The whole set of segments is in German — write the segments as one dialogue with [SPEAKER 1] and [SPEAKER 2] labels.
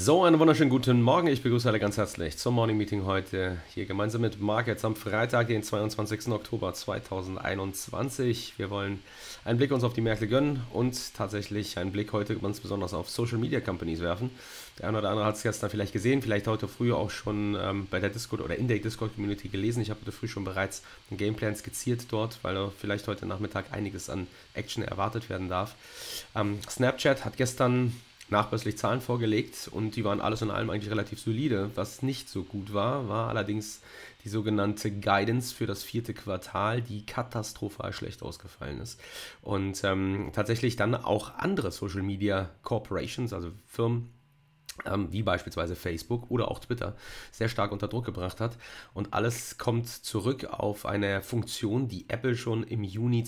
[SPEAKER 1] So, einen wunderschönen guten Morgen. Ich begrüße alle ganz herzlich zum Morning Meeting heute hier gemeinsam mit Marc jetzt am Freitag, den 22. Oktober 2021. Wir wollen einen Blick uns auf die Märkte gönnen und tatsächlich einen Blick heute ganz besonders auf Social Media Companies werfen. Der eine oder andere hat es gestern vielleicht gesehen, vielleicht heute früh auch schon bei der Discord oder in der Discord Community gelesen. Ich habe heute früh schon bereits einen Gameplan skizziert dort, weil da vielleicht heute Nachmittag einiges an Action erwartet werden darf. Snapchat hat gestern nachbörslich Zahlen vorgelegt und die waren alles in allem eigentlich relativ solide. Was nicht so gut war, war allerdings die sogenannte Guidance für das vierte Quartal, die katastrophal schlecht ausgefallen ist. Und tatsächlich dann auch andere Social Media Corporations, also Firmen, wie beispielsweise Facebook oder auch Twitter, sehr stark unter Druck gebracht hat. Und alles kommt zurück auf eine Funktion, die Apple schon im Juni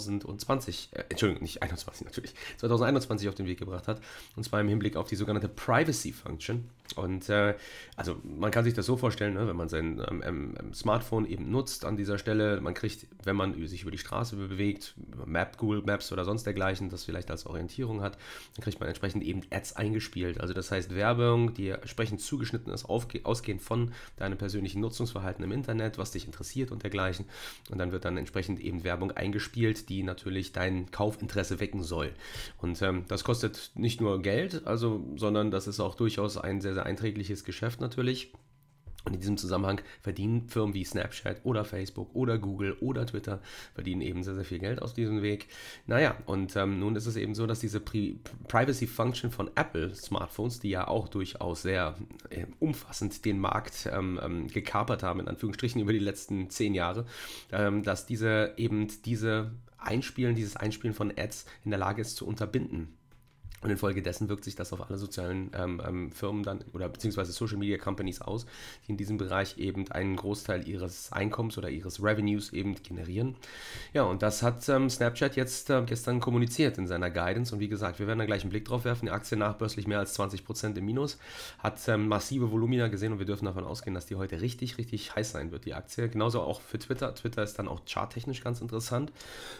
[SPEAKER 1] 2020, Entschuldigung, nicht 21 natürlich, 2021 auf den Weg gebracht hat. Und zwar im Hinblick auf die sogenannte Privacy Function. Und also man kann sich das so vorstellen, ne, wenn man sein Smartphone eben nutzt an dieser Stelle, man kriegt, wenn man sich über die Straße bewegt, Google Maps oder sonst dergleichen, das vielleicht als Orientierung hat, dann kriegt man entsprechend eben Ads eingespielt. Also das heißt Werbung, die entsprechend zugeschnitten ist, ausgehend von deinem persönlichen Nutzungsverhalten im Internet, was dich interessiert und dergleichen. Und dann wird dann entsprechend eben Werbung eingespielt, die natürlich dein Kaufinteresse wecken soll. Und das kostet nicht nur Geld, sondern das ist auch durchaus ein sehr, sehr einträgliches Geschäft natürlich. Und in diesem Zusammenhang verdienen Firmen wie Snapchat oder Facebook oder Google oder Twitter verdienen eben sehr, sehr viel Geld aus diesem Weg. Naja, und nun ist es eben so, dass diese Privacy Function von Apple Smartphones, die ja auch durchaus sehr umfassend den Markt gekapert haben, in Anführungsstrichen über die letzten 10 Jahre, dass dieses Einspielen von Ads in der Lage ist zu unterbinden. Und infolgedessen wirkt sich das auf alle sozialen Firmen dann oder beziehungsweise Social Media Companies aus, die in diesem Bereich eben einen Großteil ihres Einkommens oder ihres Revenues eben generieren. Ja, und das hat Snapchat jetzt gestern kommuniziert in seiner Guidance. Und wie gesagt, wir werden da gleich einen Blick drauf werfen. Die Aktie nachbörslich mehr als 20% im Minus, hat massive Volumina gesehen und wir dürfen davon ausgehen, dass die heute richtig, richtig heiß sein wird, die Aktie. Genauso auch für Twitter. Twitter ist dann auch charttechnisch ganz interessant.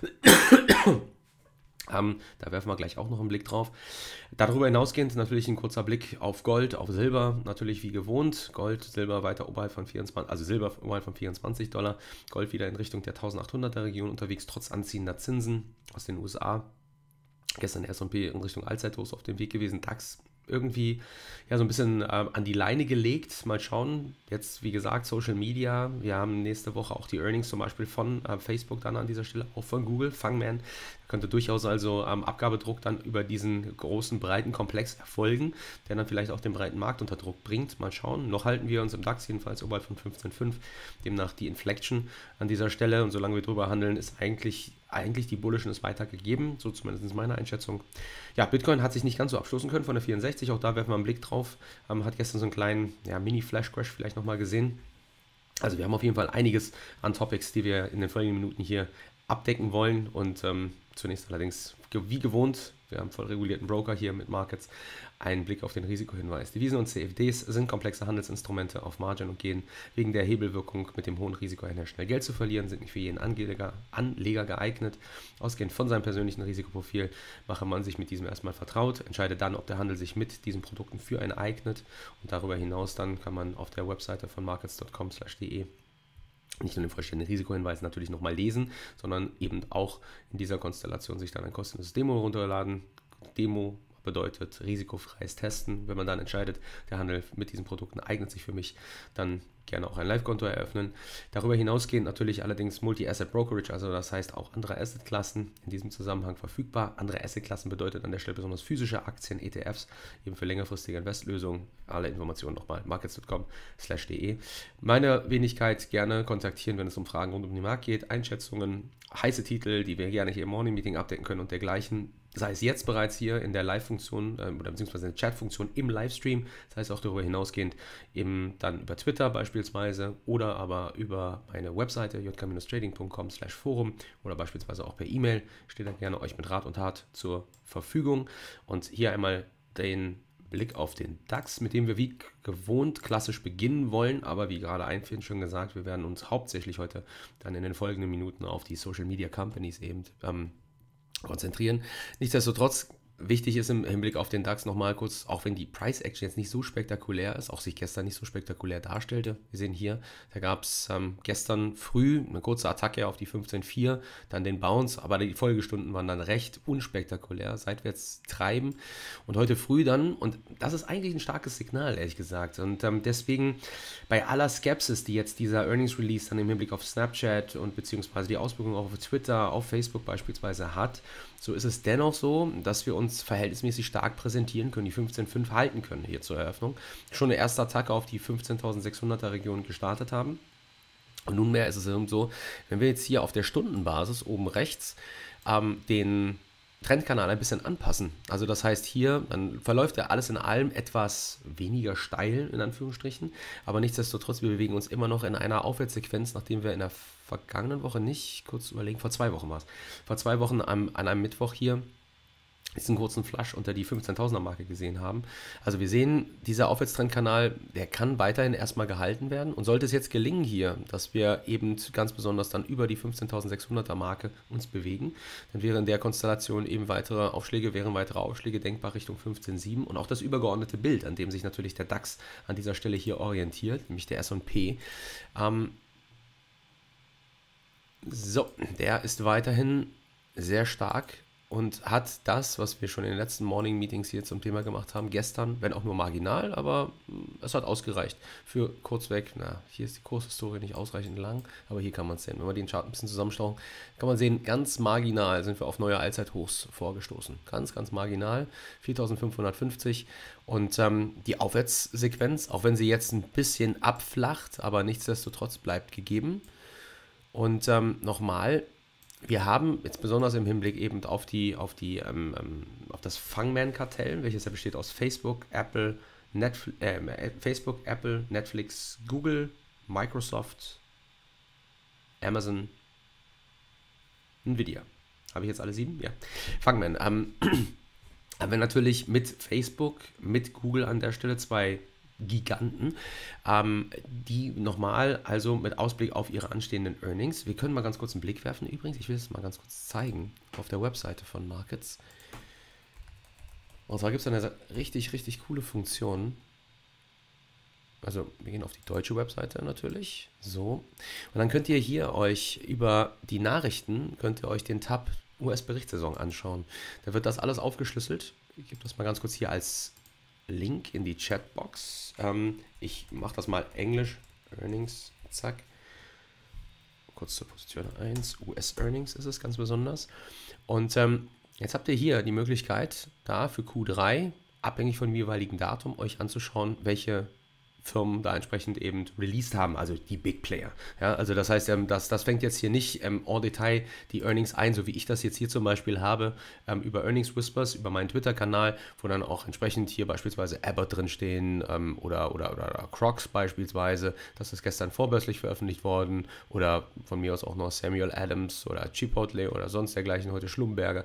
[SPEAKER 1] Da werfen wir gleich auch noch einen Blick drauf. Darüber hinausgehend natürlich ein kurzer Blick auf Gold, auf Silber, natürlich wie gewohnt. Gold, Silber weiter oberhalb von 24, also Silber oberhalb von $24. Gold wieder in Richtung der 1800er Region unterwegs, trotz anziehender Zinsen aus den USA. Gestern der S&P in Richtung Allzeithochs auf dem Weg gewesen. DAX irgendwie ja so ein bisschen an die Leine gelegt. Mal schauen. Jetzt, wie gesagt, Social Media. Wir haben nächste Woche auch die Earnings zum Beispiel von Facebook dann an dieser Stelle, auch von Google. Fangman könnte durchaus also Abgabedruck dann über diesen großen, breiten Komplex erfolgen, der dann vielleicht auch den breiten Markt unter Druck bringt. Mal schauen. Noch halten wir uns im DAX jedenfalls oberhalb von 15,5. Demnach die Inflection an dieser Stelle. Und solange wir drüber handeln, ist eigentlich die Bullishness weitergegeben, so zumindest meine Einschätzung. Ja, Bitcoin hat sich nicht ganz so abstoßen können von der 64, auch da werfen wir einen Blick drauf. Hat gestern so einen kleinen Mini-Flash-Crash vielleicht nochmal gesehen. Also wir haben auf jeden Fall einiges an Topics, die wir in den folgenden Minuten hier abdecken wollen und zunächst allerdings wie gewohnt, wir haben voll regulierten Broker hier mit Markets, einen Blick auf den Risikohinweis. Devisen und CFDs sind komplexe Handelsinstrumente auf Margin und gehen wegen der Hebelwirkung mit dem hohen Risiko einher schnell Geld zu verlieren, sind nicht für jeden Anleger geeignet. Ausgehend von seinem persönlichen Risikoprofil mache man sich mit diesem erstmal vertraut, entscheide dann, ob der Handel sich mit diesen Produkten für einen eignet und darüber hinaus dann kann man auf der Webseite von markets.com/de nicht nur den vollständigen Risikohinweis natürlich nochmal lesen, sondern eben auch in dieser Konstellation sich dann ein kostenloses Demo runterladen. Demo bedeutet risikofreies Testen. Wenn man dann entscheidet, der Handel mit diesen Produkten eignet sich für mich, dann gerne auch ein Live-Konto eröffnen. Darüber hinausgehend natürlich allerdings Multi-Asset Brokerage, also das heißt auch andere Assetklassen in diesem Zusammenhang verfügbar. Andere Assetklassen bedeutet an der Stelle besonders physische Aktien, ETFs, eben für längerfristige Investlösungen. Alle Informationen nochmal markets.com/de. Meine Wenigkeit gerne kontaktieren, wenn es um Fragen rund um den Markt geht, Einschätzungen, heiße Titel, die wir gerne hier im Morning Meeting abdecken können und dergleichen. Sei es jetzt bereits hier in der Live-Funktion oder beziehungsweise in der Chat-Funktion im Livestream, das heißt auch darüber hinausgehend eben dann über Twitter beispielsweise oder aber über meine Webseite jk-trading.com/forum oder beispielsweise auch per E-Mail. Steht dann gerne euch mit Rat und Tat zur Verfügung. Und hier einmal den Blick auf den DAX, mit dem wir wie gewohnt klassisch beginnen wollen, aber wie gerade einführend schon gesagt, wir werden uns hauptsächlich heute dann in den folgenden Minuten auf die Social Media Companies eben konzentrieren. Nichtsdestotrotz wichtig ist im Hinblick auf den DAX nochmal kurz, auch wenn die Price Action jetzt nicht so spektakulär ist, auch sich gestern nicht so spektakulär darstellte. Wir sehen hier, da gab es gestern früh eine kurze Attacke auf die 15,4, dann den Bounce, aber die Folgestunden waren dann recht unspektakulär, seitwärts treiben und heute früh dann, und das ist eigentlich ein starkes Signal, ehrlich gesagt. Und deswegen bei aller Skepsis, die jetzt dieser Earnings Release dann im Hinblick auf Snapchat und beziehungsweise die Auswirkungen auf Twitter, auf Facebook beispielsweise hat, so ist es dennoch so, dass wir uns verhältnismäßig stark präsentieren können, die 15,5 halten können hier zur Eröffnung. Schon eine erste Attacke auf die 15.600er Region gestartet haben. Und nunmehr ist es eben so, wenn wir jetzt hier auf der Stundenbasis oben rechts den Trendkanal ein bisschen anpassen. Also das heißt hier, dann verläuft ja alles in allem etwas weniger steil, in Anführungsstrichen, aber nichtsdestotrotz, wir bewegen uns immer noch in einer Aufwärtssequenz, nachdem wir in der vergangenen Woche nicht, kurz überlegen, vor 2 Wochen war es, vor 2 Wochen an einem Mittwoch hier diesen kurzen Flash unter die 15.000er Marke gesehen haben. Also wir sehen, dieser Aufwärtstrendkanal, der kann weiterhin erstmal gehalten werden, und sollte es jetzt gelingen hier, dass wir eben ganz besonders dann über die 15.600er Marke uns bewegen, dann wären in der Konstellation eben weitere Aufschläge denkbar Richtung 15,7, und auch das übergeordnete Bild, an dem sich natürlich der DAX an dieser Stelle hier orientiert, nämlich der S&P, der ist weiterhin sehr stark und hat das, was wir schon in den letzten Morning Meetings hier zum Thema gemacht haben, gestern, wenn auch nur marginal, aber es hat ausgereicht für kurzweg. Hier ist die Kurshistorie nicht ausreichend lang, aber hier kann man es sehen. Wenn wir den Chart ein bisschen zusammenstauchen, kann man sehen, ganz marginal sind wir auf neue Allzeithochs vorgestoßen. Ganz, ganz marginal, 4.550, und die Aufwärtssequenz, auch wenn sie jetzt ein bisschen abflacht, aber nichtsdestotrotz bleibt gegeben. Und nochmal, wir haben jetzt besonders im Hinblick eben auf das Fangman-Kartell, welches ja besteht aus Facebook, Apple, Netflix, Google, Microsoft, Amazon, Nvidia. Habe ich jetzt alle 7? Ja. Fangman. Haben wir natürlich mit Facebook, mit Google an der Stelle 2 Giganten, die nochmal, also mit Ausblick auf ihre anstehenden Earnings, wir können mal ganz kurz einen Blick werfen übrigens, ich will es mal ganz kurz zeigen, auf der Webseite von Markets. Und zwar gibt es eine richtig, richtig coole Funktion. Also wir gehen auf die deutsche Webseite natürlich, so. Und dann könnt ihr hier euch über die Nachrichten, könnt ihr euch den Tab US-Berichtssaison anschauen. Da wird das alles aufgeschlüsselt. Ich gebe das mal ganz kurz hier als Link in die Chatbox. Ich mache das mal Englisch. Earnings, zack. Kurz zur Position 1. US-Earnings ist es ganz besonders. Und jetzt habt ihr hier die Möglichkeit, da für Q3, abhängig von dem jeweiligen Datum, euch anzuschauen, welche Firmen da entsprechend eben released haben, also die Big Player. Ja, also das heißt, das fängt jetzt hier nicht en Detail die Earnings ein, so wie ich das jetzt hier zum Beispiel habe, über Earnings Whispers, über meinen Twitter-Kanal, wo dann auch entsprechend hier beispielsweise Abbott drinstehen oder Crocs beispielsweise, das ist gestern vorbörslich veröffentlicht worden, oder von mir aus auch noch Samuel Adams oder Chipotle oder sonst dergleichen, heute Schlumberger.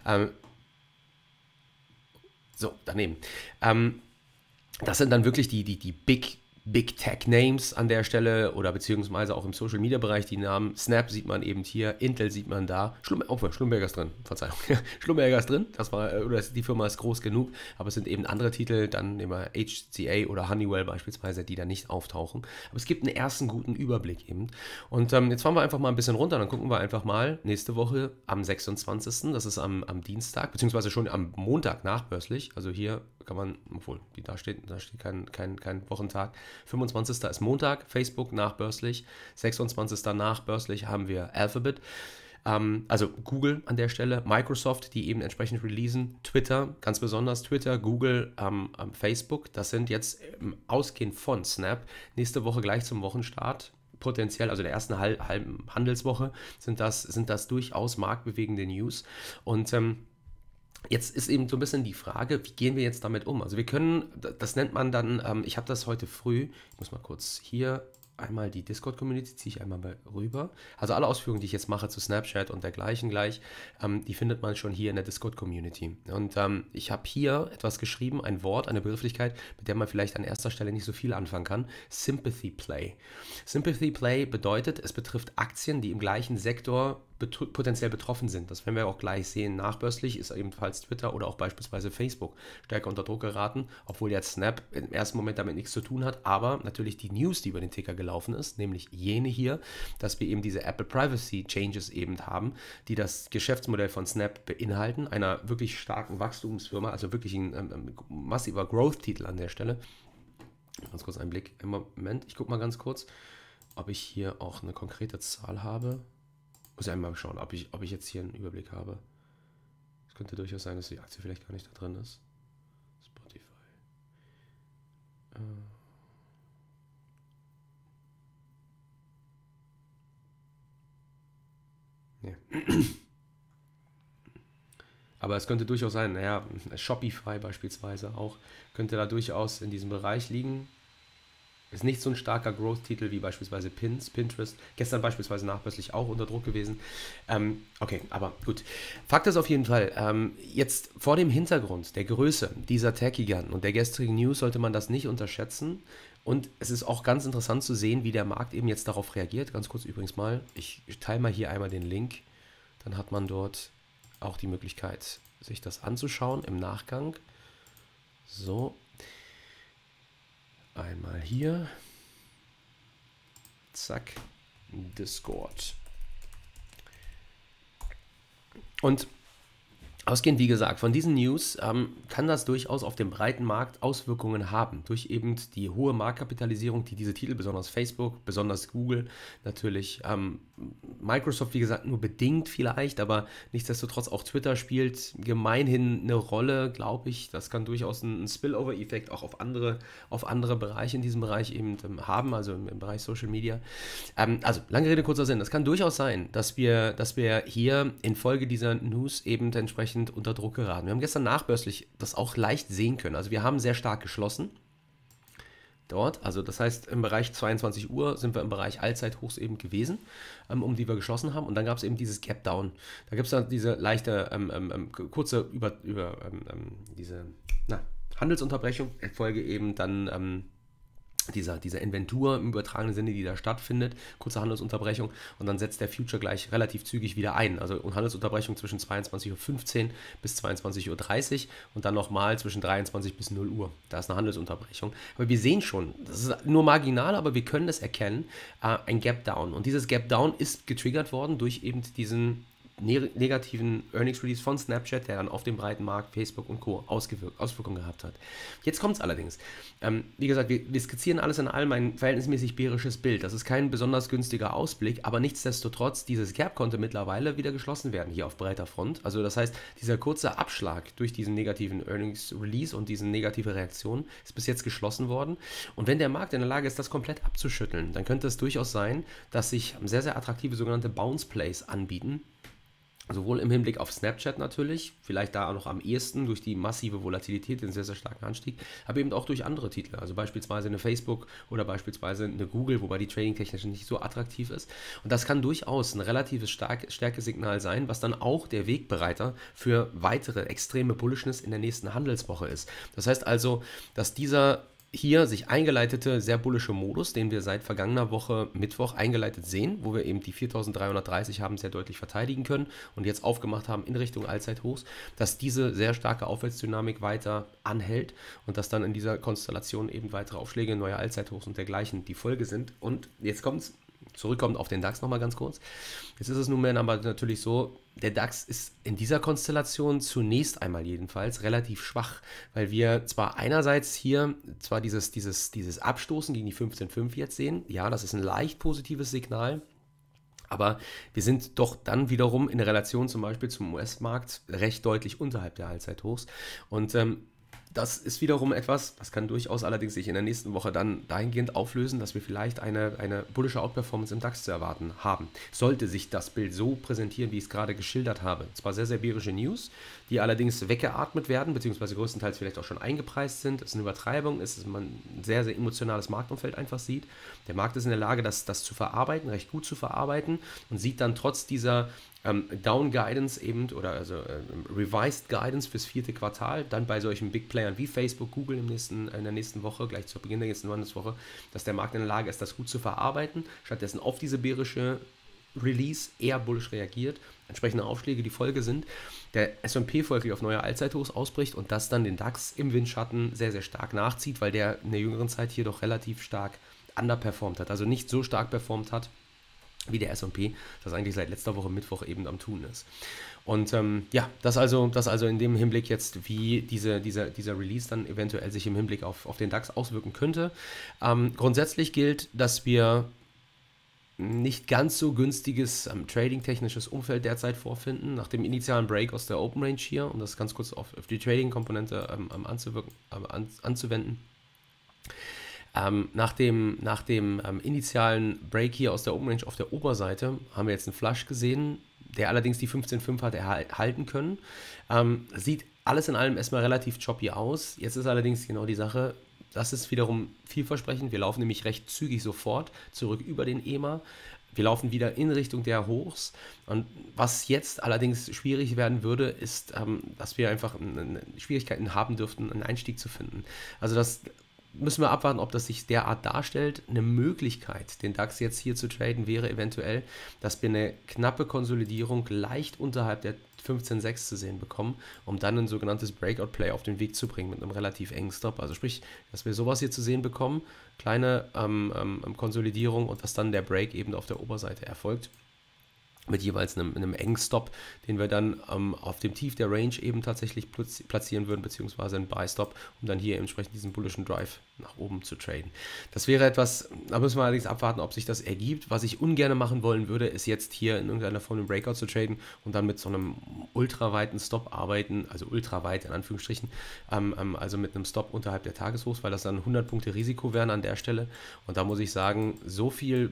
[SPEAKER 1] Daneben. Das sind dann wirklich die Big Tech Names an der Stelle, oder beziehungsweise auch im Social Media Bereich die Namen. Snap sieht man eben hier, Intel sieht man da, Schlumberger ist drin, Verzeihung, Schlumberger ist drin, die Firma ist groß genug, aber es sind eben andere Titel, dann nehmen wir HCA oder Honeywell beispielsweise, die da nicht auftauchen. Aber es gibt einen ersten guten Überblick eben. Und jetzt fahren wir einfach mal ein bisschen runter, dann gucken wir einfach mal nächste Woche am 26., das ist am Dienstag, beziehungsweise schon am Montag nachbörslich, also hier kann man, obwohl, da steht kein Wochentag. 25. ist Montag, Facebook nachbörslich. 26. nachbörslich haben wir Alphabet, also Google an der Stelle, Microsoft, die eben entsprechend releasen, Twitter, ganz besonders Twitter, Google, Facebook. Das sind jetzt ausgehend von Snap nächste Woche gleich zum Wochenstart. Potenziell, also der ersten halben Handelswoche, sind das durchaus marktbewegende News. Und jetzt ist eben so ein bisschen die Frage, wie gehen wir jetzt damit um? Also wir können, das nennt man dann, ich habe das heute früh, ich muss mal kurz hier einmal die Discord-Community, ziehe ich einmal rüber. Also alle Ausführungen, die ich jetzt mache zu Snapchat und dergleichen gleich, die findet man schon hier in der Discord-Community. Und ich habe hier etwas geschrieben, ein Wort, eine Begrifflichkeit, mit der man vielleicht an erster Stelle nicht so viel anfangen kann. Sympathy Play. Sympathy Play bedeutet, es betrifft Aktien, die im gleichen Sektor potenziell betroffen sind. Das werden wir auch gleich sehen. Nachbörslich ist ebenfalls Twitter oder auch beispielsweise Facebook stärker unter Druck geraten, obwohl jetzt Snap im ersten Moment damit nichts zu tun hat, aber natürlich die News, die über den Ticker gelaufen ist, nämlich jene hier, dass wir eben diese Apple Privacy Changes eben haben, die das Geschäftsmodell von Snap beinhalten, einer wirklich starken Wachstumsfirma, also wirklich ein massiver Growth-Titel an der Stelle. Ganz kurz einen Blick. Im Moment, ich gucke mal ganz kurz, ob ich hier auch eine konkrete Zahl habe. Muss ich einmal schauen, ob ich jetzt hier einen Überblick habe. Es könnte durchaus sein, dass die Aktie vielleicht gar nicht da drin ist. Spotify. Nee. Aber es könnte durchaus sein, naja, Shopify beispielsweise auch, könnte da durchaus in diesem Bereich liegen. Ist nicht so ein starker Growth-Titel wie beispielsweise Pinterest. Gestern beispielsweise nachbörslich auch unter Druck gewesen. Okay, aber gut. Fakt ist auf jeden Fall, jetzt vor dem Hintergrund der Größe dieser Tech-Giganten und der gestrigen News sollte man das nicht unterschätzen. Und es ist auch ganz interessant zu sehen, wie der Markt eben jetzt darauf reagiert. Ganz kurz übrigens mal, ich teile mal hier einmal den Link. Dann hat man dort auch die Möglichkeit, sich das anzuschauen im Nachgang. So. Einmal hier. Zack. Discord. Und ausgehend, wie gesagt, von diesen News kann das durchaus auf dem breiten Markt Auswirkungen haben. Durch eben die hohe Marktkapitalisierung, die diese Titel, besonders Facebook, besonders Google, natürlich Microsoft, wie gesagt, nur bedingt vielleicht, aber nichtsdestotrotz auch Twitter spielt gemeinhin eine Rolle, glaube ich. Das kann durchaus einen Spillover-Effekt auch auf andere Bereiche in diesem Bereich eben haben, also im Bereich Social Media. Also, lange Rede, kurzer Sinn. Es kann durchaus sein, dass wir hier infolge dieser News eben entsprechend unter Druck geraten. Wir haben gestern nachbörslich das auch leicht sehen können. Also wir haben sehr stark geschlossen dort. Also das heißt, im Bereich 22 Uhr sind wir im Bereich Allzeithochs eben gewesen, um die wir geschlossen haben. Und dann gab es eben dieses Gap Down. Da gibt es dann diese leichte, kurze diese Handelsunterbrechung, Folge eben dann dieser Inventur im übertragenen Sinne, die da stattfindet, kurze Handelsunterbrechung und dann setzt der Future gleich relativ zügig wieder ein. Also Handelsunterbrechung zwischen 22:15 Uhr bis 22:30 Uhr und dann nochmal zwischen 23 bis 0 Uhr. Da ist eine Handelsunterbrechung. Aber wir sehen schon, das ist nur marginal, aber wir können es erkennen, ein Gap Down. Und dieses Gap Down ist getriggert worden durch eben diesen negativen Earnings Release von Snapchat, der dann auf den breiten Markt, Facebook und Co. Auswirkungen gehabt hat. Jetzt kommt es allerdings. Wie gesagt, wir skizzieren alles in allem ein verhältnismäßig bärisches Bild. Das ist kein besonders günstiger Ausblick, aber nichtsdestotrotz, dieses Gap konnte mittlerweile wieder geschlossen werden hier auf breiter Front. Also das heißt, dieser kurze Abschlag durch diesen negativen Earnings Release und diese negative Reaktion ist bis jetzt geschlossen worden. Und wenn der Markt in der Lage ist, das komplett abzuschütteln, dann könnte es durchaus sein, dass sich sehr, sehr attraktive sogenannte Bounce Plays anbieten. Sowohl im Hinblick auf Snapchat natürlich, vielleicht da auch noch am ehesten durch die massive Volatilität, den sehr, sehr starken Anstieg, aber eben auch durch andere Titel, also beispielsweise eine Facebook oder beispielsweise eine Google, wobei die trading-technisch nicht so attraktiv ist. Und das kann durchaus ein relatives Stärkesignal sein, was dann auch der Wegbereiter für weitere extreme Bullishness in der nächsten Handelswoche ist. Das heißt also, dass dieser hier sich eingeleitete, sehr bullische Modus, den wir seit vergangener Woche Mittwoch eingeleitet sehen, wo wir eben die 4.330 haben sehr deutlich verteidigen können und jetzt aufgemacht haben in Richtung Allzeithochs, dass diese sehr starke Aufwärtsdynamik weiter anhält und dass dann in dieser Konstellation eben weitere Aufschläge, neue Allzeithochs und dergleichen die Folge sind. Und jetzt zurückkommt auf den DAX nochmal ganz kurz. Jetzt ist es nunmehr aber natürlich so, der DAX ist in dieser Konstellation zunächst einmal jedenfalls relativ schwach, weil wir zwar einerseits hier dieses Abstoßen gegen die 15,5 jetzt sehen, ja, das ist ein leicht positives Signal, aber wir sind doch dann wiederum in Relation zum Beispiel zum US-Markt recht deutlich unterhalb der Allzeithochs und das ist wiederum etwas, das kann durchaus allerdings sich in der nächsten Woche dann dahingehend auflösen, dass wir vielleicht eine bullische Outperformance im DAX zu erwarten haben. Sollte sich das Bild so präsentieren, wie ich es gerade geschildert habe. Zwar sehr, sehr bärische News, die allerdings weggeatmet werden, beziehungsweise größtenteils vielleicht auch schon eingepreist sind. Es ist eine Übertreibung, es ist man ein sehr, sehr emotionales Marktumfeld einfach sieht. Der Markt ist in der Lage, das zu verarbeiten, recht gut zu verarbeiten und sieht dann trotz dieser Down Guidance eben oder Revised Guidance fürs 4. Quartal, dann bei solchen Big Playern wie Facebook, Google in der nächsten Woche, gleich zu Beginn der nächsten Handelswoche, dass der Markt in der Lage ist, das gut zu verarbeiten, stattdessen auf diese bärische Release eher bullisch reagiert, entsprechende Aufschläge die Folge sind, der S&P folglich auf neue Allzeithochs ausbricht und das dann den DAX im Windschatten sehr, sehr stark nachzieht, weil der in der jüngeren Zeit hier doch relativ stark underperformt hat, also nicht so stark performt hat wie der S&P, das eigentlich seit letzter Woche Mittwoch eben am Tun ist. Und ja, das also in dem Hinblick jetzt, wie dieser Release dann eventuell sich im Hinblick auf den DAX auswirken könnte. Grundsätzlich gilt, dass wir nicht ganz so günstiges trading-technisches Umfeld derzeit vorfinden, nach dem initialen Break aus der Open Range hier, um das ganz kurz auf die Trading-Komponente anzuwenden. Nach dem initialen Break hier aus der Open Range auf der Oberseite haben wir jetzt einen Flush gesehen, der allerdings die 15,5 hat erhalten können. Sieht alles in allem erstmal relativ choppy aus. Jetzt ist allerdings genau die Sache, das ist wiederum vielversprechend. Wir laufen nämlich recht zügig sofort zurück über den EMA. Wir laufen wieder in Richtung der Hochs. Und was jetzt allerdings schwierig werden würde, ist, dass wir einfach Schwierigkeiten haben dürften, einen Einstieg zu finden. Also das müssen wir abwarten, ob das sich derart darstellt. Eine Möglichkeit, den DAX jetzt hier zu traden, wäre eventuell, dass wir eine knappe Konsolidierung leicht unterhalb der 15,6 zu sehen bekommen, um dann ein sogenanntes Breakout-Play auf den Weg zu bringen mit einem relativ engen Stop. Also sprich, dass wir sowas hier zu sehen bekommen, kleine Konsolidierung und dass dann der Break eben auf der Oberseite erfolgt. Mit jeweils einem engen Stop, den wir dann auf dem Tief der Range eben tatsächlich platzieren würden, beziehungsweise einen Buy-Stop, um dann hier entsprechend diesen bullischen Drive nach oben zu traden. Das wäre etwas, da müssen wir allerdings abwarten, ob sich das ergibt. Was ich ungern machen wollen würde, ist jetzt hier in irgendeiner Form einen Breakout zu traden und dann mit so einem ultraweiten Stop arbeiten, also ultraweit in Anführungsstrichen, also mit einem Stop unterhalb der Tageshochs, weil das dann 100 Punkte Risiko wären an der Stelle. Und da muss ich sagen, so viel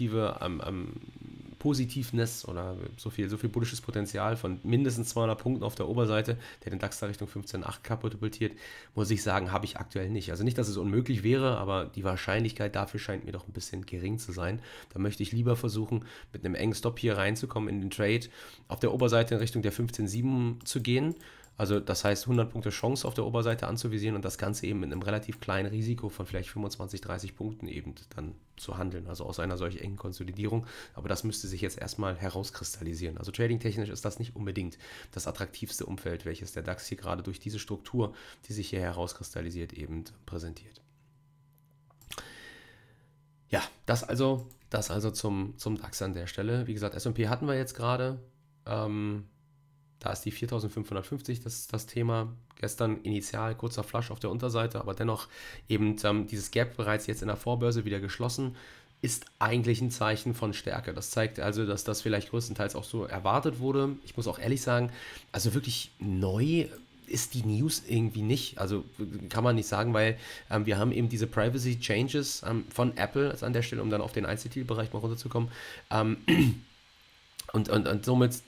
[SPEAKER 1] Positivness oder so viel bullisches Potenzial von mindestens 200 Punkten auf der Oberseite, der den DAX da Richtung 15,8 katapultiert, muss ich sagen, habe ich aktuell nicht. Also nicht, dass es unmöglich wäre, aber die Wahrscheinlichkeit dafür scheint mir doch ein bisschen gering zu sein. Da möchte ich lieber versuchen, mit einem engen Stop hier reinzukommen in den Trade, auf der Oberseite in Richtung der 15,7 zu gehen. Also das heißt 100 Punkte Chance auf der Oberseite anzuvisieren und das Ganze eben mit einem relativ kleinen Risiko von vielleicht 25, 30 Punkten eben dann zu handeln, also aus einer solch engen Konsolidierung. Aber das müsste sich jetzt erstmal herauskristallisieren. Also trading-technisch ist das nicht unbedingt das attraktivste Umfeld, welches der DAX hier gerade durch diese Struktur, die sich hier herauskristallisiert, eben präsentiert. Ja, das also zum DAX an der Stelle. Wie gesagt, S&P hatten wir jetzt gerade. Da ist die 4550 das Thema. Gestern initial kurzer Flush auf der Unterseite, aber dennoch eben dieses Gap bereits jetzt in der Vorbörse wieder geschlossen, ist eigentlich ein Zeichen von Stärke. Das zeigt also, dass das vielleicht größtenteils auch so erwartet wurde. Ich muss auch ehrlich sagen, also wirklich neu ist die News irgendwie nicht. Also kann man nicht sagen, weil wir haben eben diese Privacy Changes von Apple also an der Stelle, um dann auf den Einzeltitelbereich mal runterzukommen. Und somit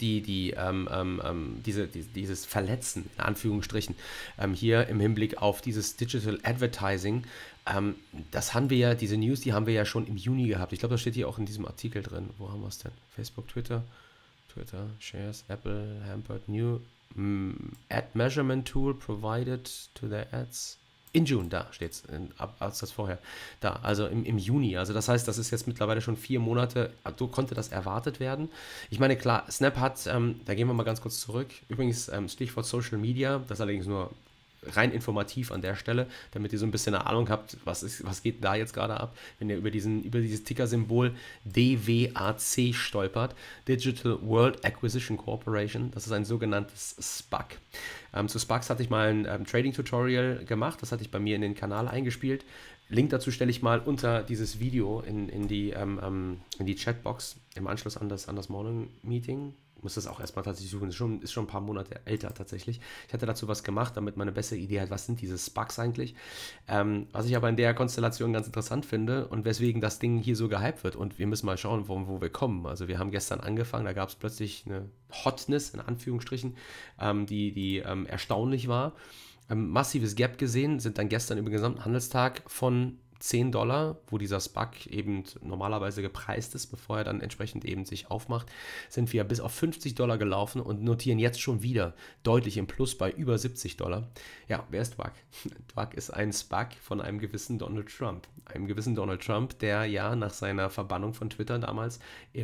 [SPEAKER 1] dieses Verletzen, in Anführungsstrichen, hier im Hinblick auf dieses Digital Advertising, das haben wir ja, diese News, die haben wir ja schon im Juni gehabt. Ich glaube, das steht hier auch in diesem Artikel drin. Wo haben wir es denn? Facebook, Twitter, Shares, Apple, hampered new ad measurement tool provided to their ads. In June, da steht es, als das vorher. Da, also im Juni. Also das heißt, das ist jetzt mittlerweile schon 4 Monate, so konnte das erwartet werden. Ich meine, klar, Snap hat, da gehen wir mal ganz kurz zurück, übrigens Stichwort Social Media, das allerdings nur rein informativ an der Stelle, damit ihr so ein bisschen eine Ahnung habt, was geht da jetzt gerade ab, wenn ihr über dieses Ticker-Symbol DWAC stolpert, Digital World Acquisition Corporation, das ist ein sogenanntes SPAC. Zu SPACs hatte ich mal ein Trading-Tutorial gemacht, das hatte ich bei mir in den Kanal eingespielt. Link dazu stelle ich mal unter dieses Video in die Chatbox im Anschluss an das Morning Meeting. Ich muss das auch erstmal tatsächlich suchen, ist schon ein paar Monate älter tatsächlich. Ich hatte dazu was gemacht, damit man eine bessere Idee hat, was sind diese SPACs eigentlich. Was ich aber in der Konstellation ganz interessant finde und weswegen das Ding hier so gehypt wird. Und wir müssen mal schauen, wo wir kommen. Also wir haben gestern angefangen, da gab es plötzlich eine Hotness, in Anführungsstrichen, die erstaunlich war. Massives Gap gesehen, sind dann gestern über den gesamten Handelstag von $10, wo dieser SPAC eben normalerweise gepreist ist, bevor er dann entsprechend eben sich aufmacht, sind wir bis auf $50 gelaufen und notieren jetzt schon wieder deutlich im Plus bei über $70. Ja, wer ist DWAC? DWAC ist ein SPAC von einem gewissen Donald Trump. Einem gewissen Donald Trump, der ja nach seiner Verbannung von Twitter damals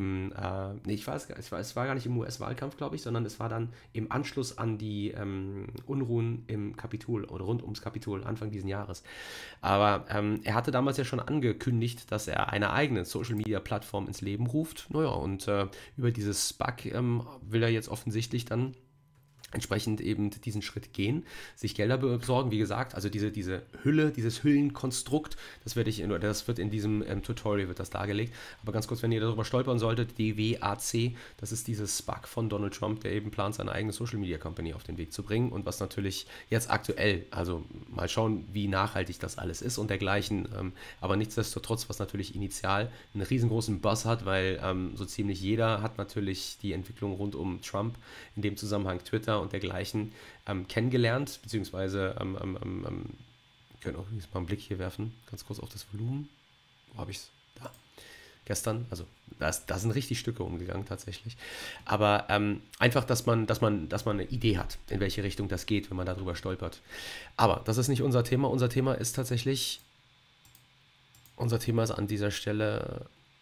[SPEAKER 1] es war gar nicht im US-Wahlkampf, glaube ich, sondern es war dann im Anschluss an die Unruhen im Kapitol oder rund ums Kapitol Anfang dieses Jahres. Aber er hatte damals ja schon angekündigt, dass er eine eigene Social-Media-Plattform ins Leben ruft. Naja, und über dieses SPAC will er jetzt offensichtlich dann entsprechend eben diesen Schritt gehen, sich Gelder besorgen, wie gesagt, also diese Hülle, dieses Hüllenkonstrukt, das wird in diesem Tutorial wird das dargelegt, aber ganz kurz, wenn ihr darüber stolpern solltet, DWAC, das ist dieses SPAC von Donald Trump, der eben plant, seine eigene Social Media Company auf den Weg zu bringen und was natürlich jetzt aktuell, also mal schauen, wie nachhaltig das alles ist und dergleichen, aber nichtsdestotrotz, was natürlich initial einen riesengroßen Buzz hat, weil so ziemlich jeder hat natürlich die Entwicklung rund um Trump, in dem Zusammenhang Twitter und dergleichen kennengelernt, beziehungsweise können auch übrigens mal einen Blick hier werfen, ganz kurz auf das Volumen. Wo habe ich es? Da. Gestern, also da sind richtig Stücke umgegangen tatsächlich. Aber einfach, dass man eine Idee hat, in welche Richtung das geht, wenn man darüber stolpert. Aber das ist nicht unser Thema. Unser Thema ist an dieser Stelle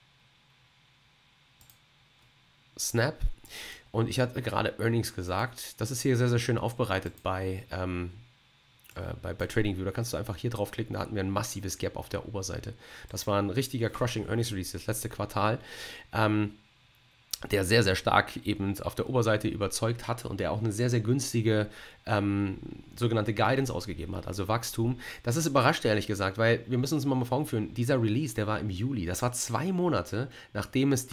[SPEAKER 1] Snap. Und ich hatte gerade Earnings gesagt. Das ist hier sehr, sehr schön aufbereitet bei TradingView. Da kannst du einfach hier draufklicken. Da hatten wir ein massives Gap auf der Oberseite. Das war ein richtiger Crushing Earnings Release, das letzte Quartal. Der sehr, sehr stark eben auf der Oberseite überzeugt hatte und der auch eine sehr, sehr günstige sogenannte Guidance ausgegeben hat, also Wachstum. Das ist überrascht, ehrlich gesagt, weil wir müssen uns mal vor Augen führen, dieser Release, der war im Juli, das war 2 Monate, nachdem es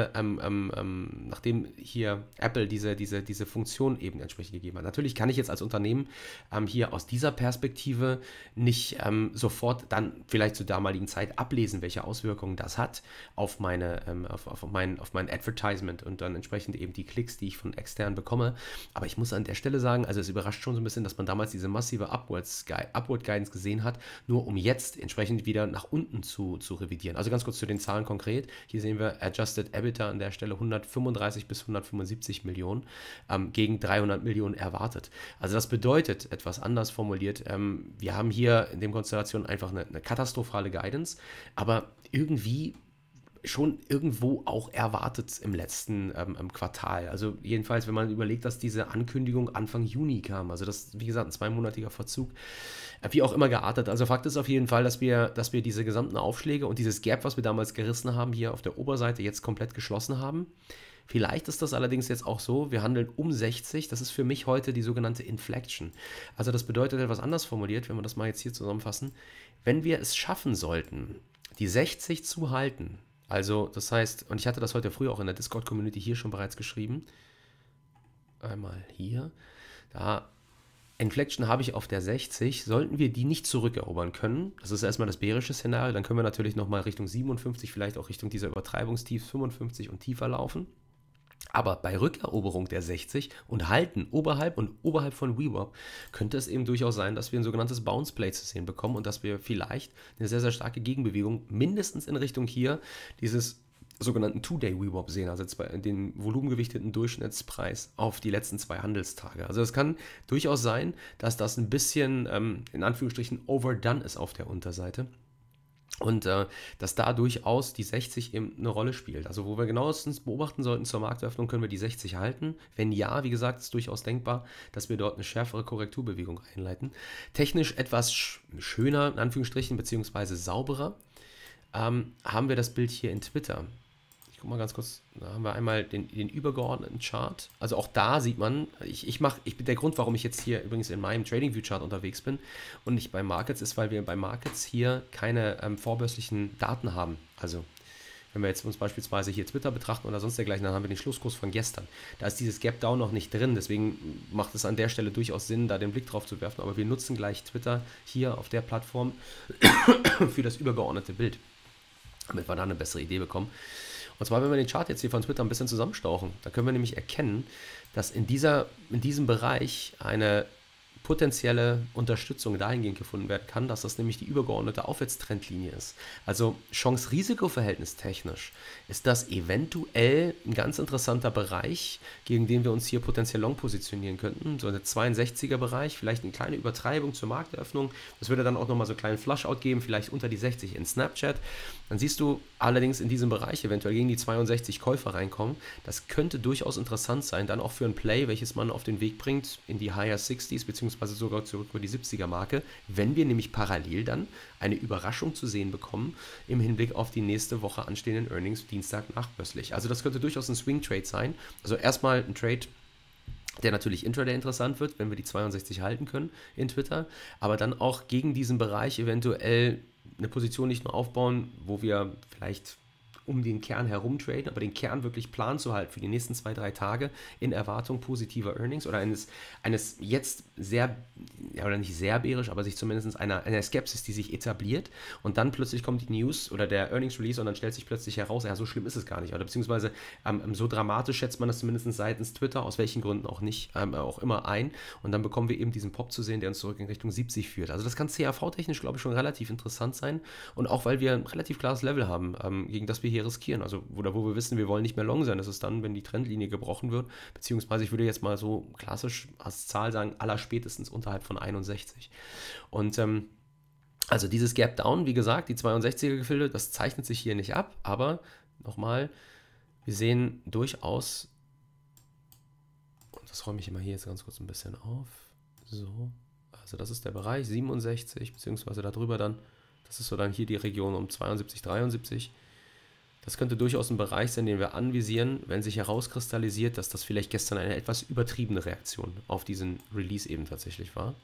[SPEAKER 1] nachdem hier Apple diese Funktion eben entsprechend gegeben hat. Natürlich kann ich jetzt als Unternehmen hier aus dieser Perspektive nicht sofort dann vielleicht zur damaligen Zeit ablesen, welche Auswirkungen das hat auf mein Advertisement und dann entsprechend eben die Klicks, die ich von extern bekomme. Aber ich muss an der Stelle sagen, also es überrascht schon so ein bisschen, dass man damals diese massive Upward Guidance gesehen hat, nur um jetzt entsprechend wieder nach unten zu revidieren. Also ganz kurz zu den Zahlen konkret. Hier sehen wir Adjusted EBITDA an der Stelle 135 bis 175 Millionen gegen 300 Millionen erwartet. Also das bedeutet, etwas anders formuliert, wir haben hier in dem Konstellation einfach eine katastrophale Guidance, aber irgendwie schon irgendwo auch erwartet im letzten Quartal. Also jedenfalls, wenn man überlegt, dass diese Ankündigung Anfang Juni kam. Also das, wie gesagt, ein 2-monatiger Verzug. Wie auch immer geartet. Also Fakt ist auf jeden Fall, dass wir diese gesamten Aufschläge und dieses Gap, was wir damals gerissen haben, hier auf der Oberseite jetzt komplett geschlossen haben. Vielleicht ist das allerdings jetzt auch so, wir handeln um 60, das ist für mich heute die sogenannte Inflection. Also das bedeutet etwas anders formuliert, wenn wir das mal jetzt hier zusammenfassen. Wenn wir es schaffen sollten, die 60 zu halten, also das heißt, und ich hatte das heute früh auch in der Discord-Community hier schon bereits geschrieben, einmal hier, da Inflection habe ich auf der 60, sollten wir die nicht zurückerobern können, das ist erstmal das bärische Szenario, dann können wir natürlich nochmal Richtung 57, vielleicht auch Richtung dieser Übertreibungstiefs 55 und tiefer laufen. Aber bei Rückeroberung der 60 und Halten oberhalb von VWAP könnte es eben durchaus sein, dass wir ein sogenanntes Bounce Play zu sehen bekommen und dass wir vielleicht eine sehr, sehr starke Gegenbewegung mindestens in Richtung hier dieses sogenannten Two-Day VWAP sehen, also den volumengewichteten Durchschnittspreis auf die letzten 2 Handelstage. Also es kann durchaus sein, dass das ein bisschen in Anführungsstrichen overdone ist auf der Unterseite. Und dass da durchaus die 60 eben eine Rolle spielt. Also wo wir genauestens beobachten sollten zur Marktöffnung, können wir die 60 halten. Wenn ja, wie gesagt, ist durchaus denkbar, dass wir dort eine schärfere Korrekturbewegung einleiten. Technisch etwas schöner, in Anführungsstrichen, beziehungsweise sauberer, haben wir das Bild hier in Twitter. Ich gucke mal ganz kurz, da haben wir einmal den übergeordneten Chart. Also auch da sieht man, der Grund, warum ich jetzt hier übrigens in meinem TradingView-Chart unterwegs bin und nicht bei Markets, ist, weil wir bei Markets hier keine vorbörslichen Daten haben. Also wenn wir jetzt uns beispielsweise hier Twitter betrachten oder sonst dergleichen, dann haben wir den Schlusskurs von gestern. Da ist dieses Gap Down noch nicht drin, deswegen macht es an der Stelle durchaus Sinn, da den Blick drauf zu werfen. Aber wir nutzen gleich Twitter hier auf der Plattform für das übergeordnete Bild, damit wir da eine bessere Idee bekommen. Und zwar, wenn wir den Chart jetzt hier von Twitter ein bisschen zusammenstauchen, da können wir nämlich erkennen, dass in diesem Bereich eine potenzielle Unterstützung dahingehend gefunden werden kann, dass das nämlich die übergeordnete Aufwärtstrendlinie ist. Also Chance-Risiko-Verhältnis technisch ist das eventuell ein ganz interessanter Bereich, gegen den wir uns hier potenziell long positionieren könnten. So eine 62er Bereich, vielleicht eine kleine Übertreibung zur Markteröffnung. Das würde dann auch nochmal so einen kleinen Flushout geben, vielleicht unter die 60 in Snapchat. Dann siehst du allerdings in diesem Bereich eventuell gegen die 62 Käufer reinkommen. Das könnte durchaus interessant sein, dann auch für ein Play, welches man auf den Weg bringt in die Higher 60s, beziehungsweise sogar zurück über die 70er Marke, wenn wir nämlich parallel dann eine Überraschung zu sehen bekommen im Hinblick auf die nächste Woche anstehenden Earnings Dienstag nachbörslich. Also das könnte durchaus ein Swing-Trade sein. Also erstmal ein Trade, der natürlich intraday interessant wird, wenn wir die 62 halten können in Twitter, aber dann auch gegen diesen Bereich eventuell eine Position nicht nur aufbauen, wo wir vielleicht um den Kern herum traden, aber den Kern wirklich Plan zu halten für die nächsten 2-3 Tage in Erwartung positiver Earnings oder eines jetzt sehr, ja, oder nicht sehr bärisch, aber sich zumindest einer Skepsis, die sich etabliert und dann plötzlich kommt die News oder der Earnings Release und dann stellt sich plötzlich heraus, ja, so schlimm ist es gar nicht oder beziehungsweise so dramatisch schätzt man das zumindest seitens Twitter, aus welchen Gründen auch nicht, auch immer ein und dann bekommen wir eben diesen Pop zu sehen, der uns zurück in Richtung 70 führt. Also das kann CAV-technisch, glaube ich, schon relativ interessant sein und auch, weil wir ein relativ klares Level haben, gegen das wir hier riskieren, also wo wir wissen, wir wollen nicht mehr long sein, das ist dann, wenn die Trendlinie gebrochen wird, beziehungsweise ich würde jetzt mal so klassisch als Zahl sagen, allerspätestens unterhalb von 61. Und also dieses Gap Down, wie gesagt, die 62er Gefilde, das zeichnet sich hier nicht ab, aber nochmal, wir sehen durchaus, und das räume ich immer hier jetzt ganz kurz ein bisschen auf, so, also das ist der Bereich 67, beziehungsweise darüber dann, das ist so dann hier die Region um 72, 73. Das könnte durchaus ein Bereich sein, den wir anvisieren, wenn sich herauskristallisiert, dass das vielleicht gestern eine etwas übertriebene Reaktion auf diesen Release eben tatsächlich war.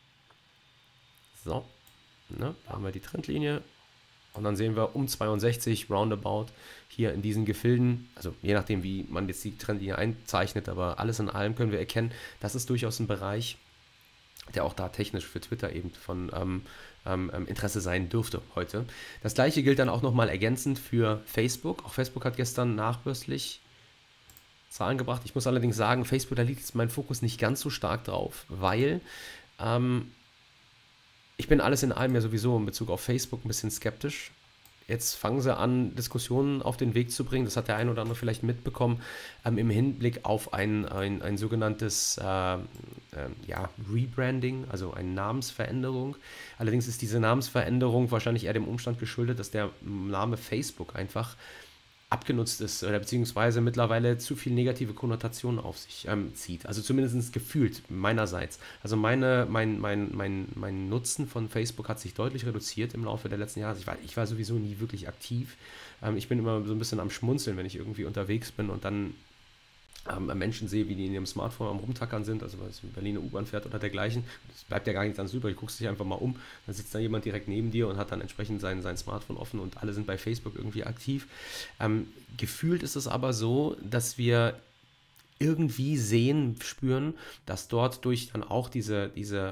[SPEAKER 1] So, ne, da haben wir die Trendlinie und dann sehen wir um 62 roundabout hier in diesen Gefilden, also je nachdem, wie man jetzt die Trendlinie einzeichnet, aber alles in allem können wir erkennen, das ist durchaus ein Bereich, der auch da technisch für Twitter eben von Interesse sein dürfte heute. Das gleiche gilt dann auch nochmal ergänzend für Facebook. Auch Facebook hat gestern nachbörslich Zahlen gebracht. Ich muss allerdings sagen, Facebook, da liegt jetzt mein Fokus nicht ganz so stark drauf, weil ich bin alles in allem ja sowieso in Bezug auf Facebook ein bisschen skeptisch. Jetzt fangen sie an, Diskussionen auf den Weg zu bringen, das hat der ein oder andere vielleicht mitbekommen, im Hinblick auf ein sogenanntes Rebranding, also eine Namensveränderung. Allerdings ist diese Namensveränderung wahrscheinlich eher dem Umstand geschuldet, dass der Name Facebook einfach abgenutzt ist oder beziehungsweise mittlerweile zu viel negative Konnotationen auf sich zieht. Also zumindest gefühlt meinerseits. Also mein Nutzen von Facebook hat sich deutlich reduziert im Laufe der letzten Jahre. Ich war sowieso nie wirklich aktiv. Ich bin immer so ein bisschen am Schmunzeln, wenn ich irgendwie unterwegs bin und dann Menschen sehe, wie die in ihrem Smartphone am Rumtackern sind, also weil es in Berlin eine U-Bahn fährt oder dergleichen. Es bleibt ja gar nichts anderes übrig. Du guckst dich einfach mal um, dann sitzt da jemand direkt neben dir und hat dann entsprechend sein Smartphone offen und alle sind bei Facebook irgendwie aktiv. Gefühlt ist es aber so, dass wir irgendwie sehen, spüren, dass dort durch dann auch diese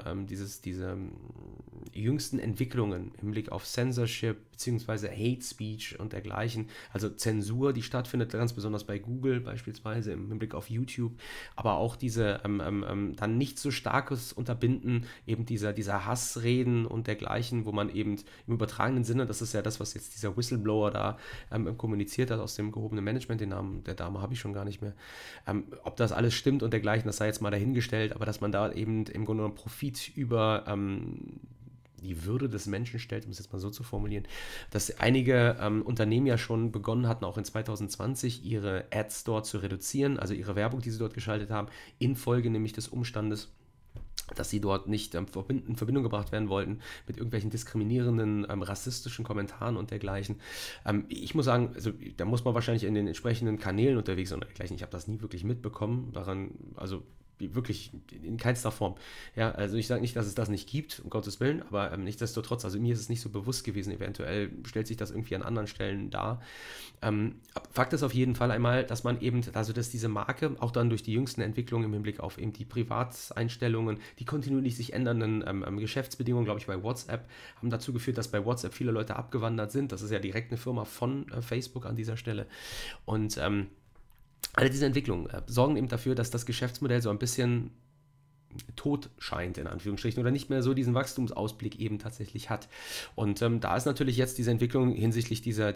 [SPEAKER 1] jüngsten Entwicklungen im Hinblick auf Censorship bzw. Hate Speech und dergleichen, also Zensur, die stattfindet, ganz besonders bei Google beispielsweise im Hinblick auf YouTube, aber auch diese dann nicht so starkes Unterbinden eben dieser Hassreden und dergleichen, wo man eben im übertragenen Sinne, das ist ja das, was jetzt dieser Whistleblower da kommuniziert hat aus dem gehobenen Management, den Namen der Dame habe ich schon gar nicht mehr, ob das alles stimmt und dergleichen, das sei jetzt mal dahingestellt, aber dass man da eben im Grunde genommen Profit über die Würde des Menschen stellt, um es jetzt mal so zu formulieren, dass einige Unternehmen ja schon begonnen hatten, auch in 2020 ihre Ads dort zu reduzieren, also ihre Werbung, die sie dort geschaltet haben, infolge nämlich des Umstandes, dass sie dort nicht in Verbindung gebracht werden wollten mit irgendwelchen diskriminierenden, rassistischen Kommentaren und dergleichen. Ich muss sagen, also, da muss man wahrscheinlich in den entsprechenden Kanälen unterwegs sein und dergleichen. Ich habe das nie wirklich mitbekommen, daran, also wirklich in keinster Form. Ja, also ich sage nicht, dass es das nicht gibt, um Gottes Willen, aber nichtsdestotrotz, also mir ist es nicht so bewusst gewesen, eventuell stellt sich das irgendwie an anderen Stellen dar. Fakt ist auf jeden Fall einmal, dass man eben, also dass diese Marke auch dann durch die jüngsten Entwicklungen im Hinblick auf eben die Privateinstellungen, die kontinuierlich sich ändernden Geschäftsbedingungen, glaube ich, bei WhatsApp, haben dazu geführt, dass bei WhatsApp viele Leute abgewandert sind. Das ist ja direkt eine Firma von Facebook an dieser Stelle. Und alle diese Entwicklungen sorgen eben dafür, dass das Geschäftsmodell so ein bisschen tot scheint, in Anführungsstrichen, oder nicht mehr so diesen Wachstumsausblick eben tatsächlich hat. Und da ist natürlich jetzt diese Entwicklung hinsichtlich dieser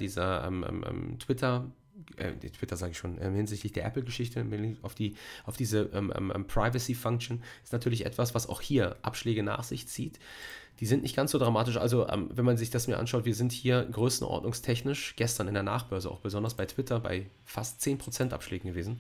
[SPEAKER 1] Twitter sage ich schon, hinsichtlich der Apple-Geschichte, auf diese Privacy-Function, ist natürlich etwas, was auch hier Abschläge nach sich zieht. Die sind nicht ganz so dramatisch. Also, wenn man sich das mir anschaut, wir sind hier größenordnungstechnisch gestern in der Nachbörse, auch besonders bei Twitter, bei fast 10% Abschlägen gewesen.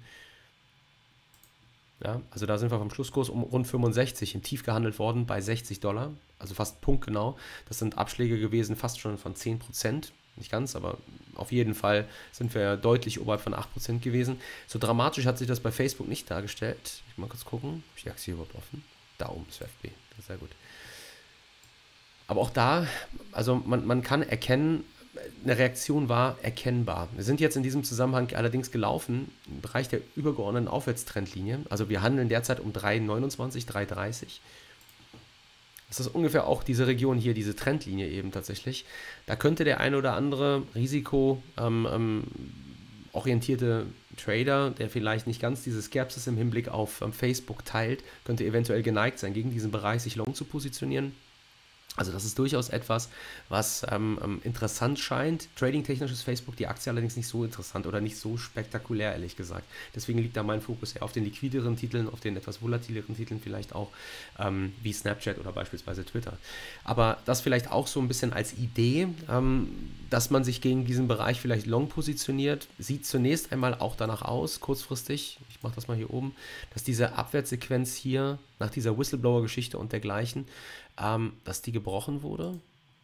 [SPEAKER 1] Ja, also da sind wir vom Schlusskurs um rund 65 im Tief gehandelt worden bei $60, also fast punktgenau. Das sind Abschläge gewesen, fast schon von 10%, nicht ganz, aber auf jeden Fall sind wir deutlich oberhalb von 8% gewesen. So dramatisch hat sich das bei Facebook nicht dargestellt. Ich mal kurz gucken, habe ich die Aktie überhaupt offen? Da oben ist FB, das ist sehr gut. Aber auch da, also man kann erkennen, eine Reaktion war erkennbar. Wir sind jetzt in diesem Zusammenhang allerdings gelaufen im Bereich der übergeordneten Aufwärtstrendlinie. Also wir handeln derzeit um 3,29, 3,30. Das ist ungefähr auch diese Region hier, diese Trendlinie eben tatsächlich. Da könnte der eine oder andere risikoorientierte Trader, der vielleicht nicht ganz diese Skepsis im Hinblick auf Facebook teilt, könnte eventuell geneigt sein, gegen diesen Bereich sich long zu positionieren. Also das ist durchaus etwas, was interessant scheint. Trading-technisch ist Facebook die Aktie allerdings nicht so interessant oder nicht so spektakulär, ehrlich gesagt. Deswegen liegt da mein Fokus eher auf den liquideren Titeln, auf den etwas volatileren Titeln vielleicht auch, wie Snapchat oder beispielsweise Twitter. Aber das vielleicht auch so ein bisschen als Idee, dass man sich gegen diesen Bereich vielleicht long positioniert, sieht zunächst einmal auch danach aus, kurzfristig, ich mache das mal hier oben, dass diese Abwärtssequenz hier nach dieser Whistleblower-Geschichte und dergleichen, dass die gebrochen wurde.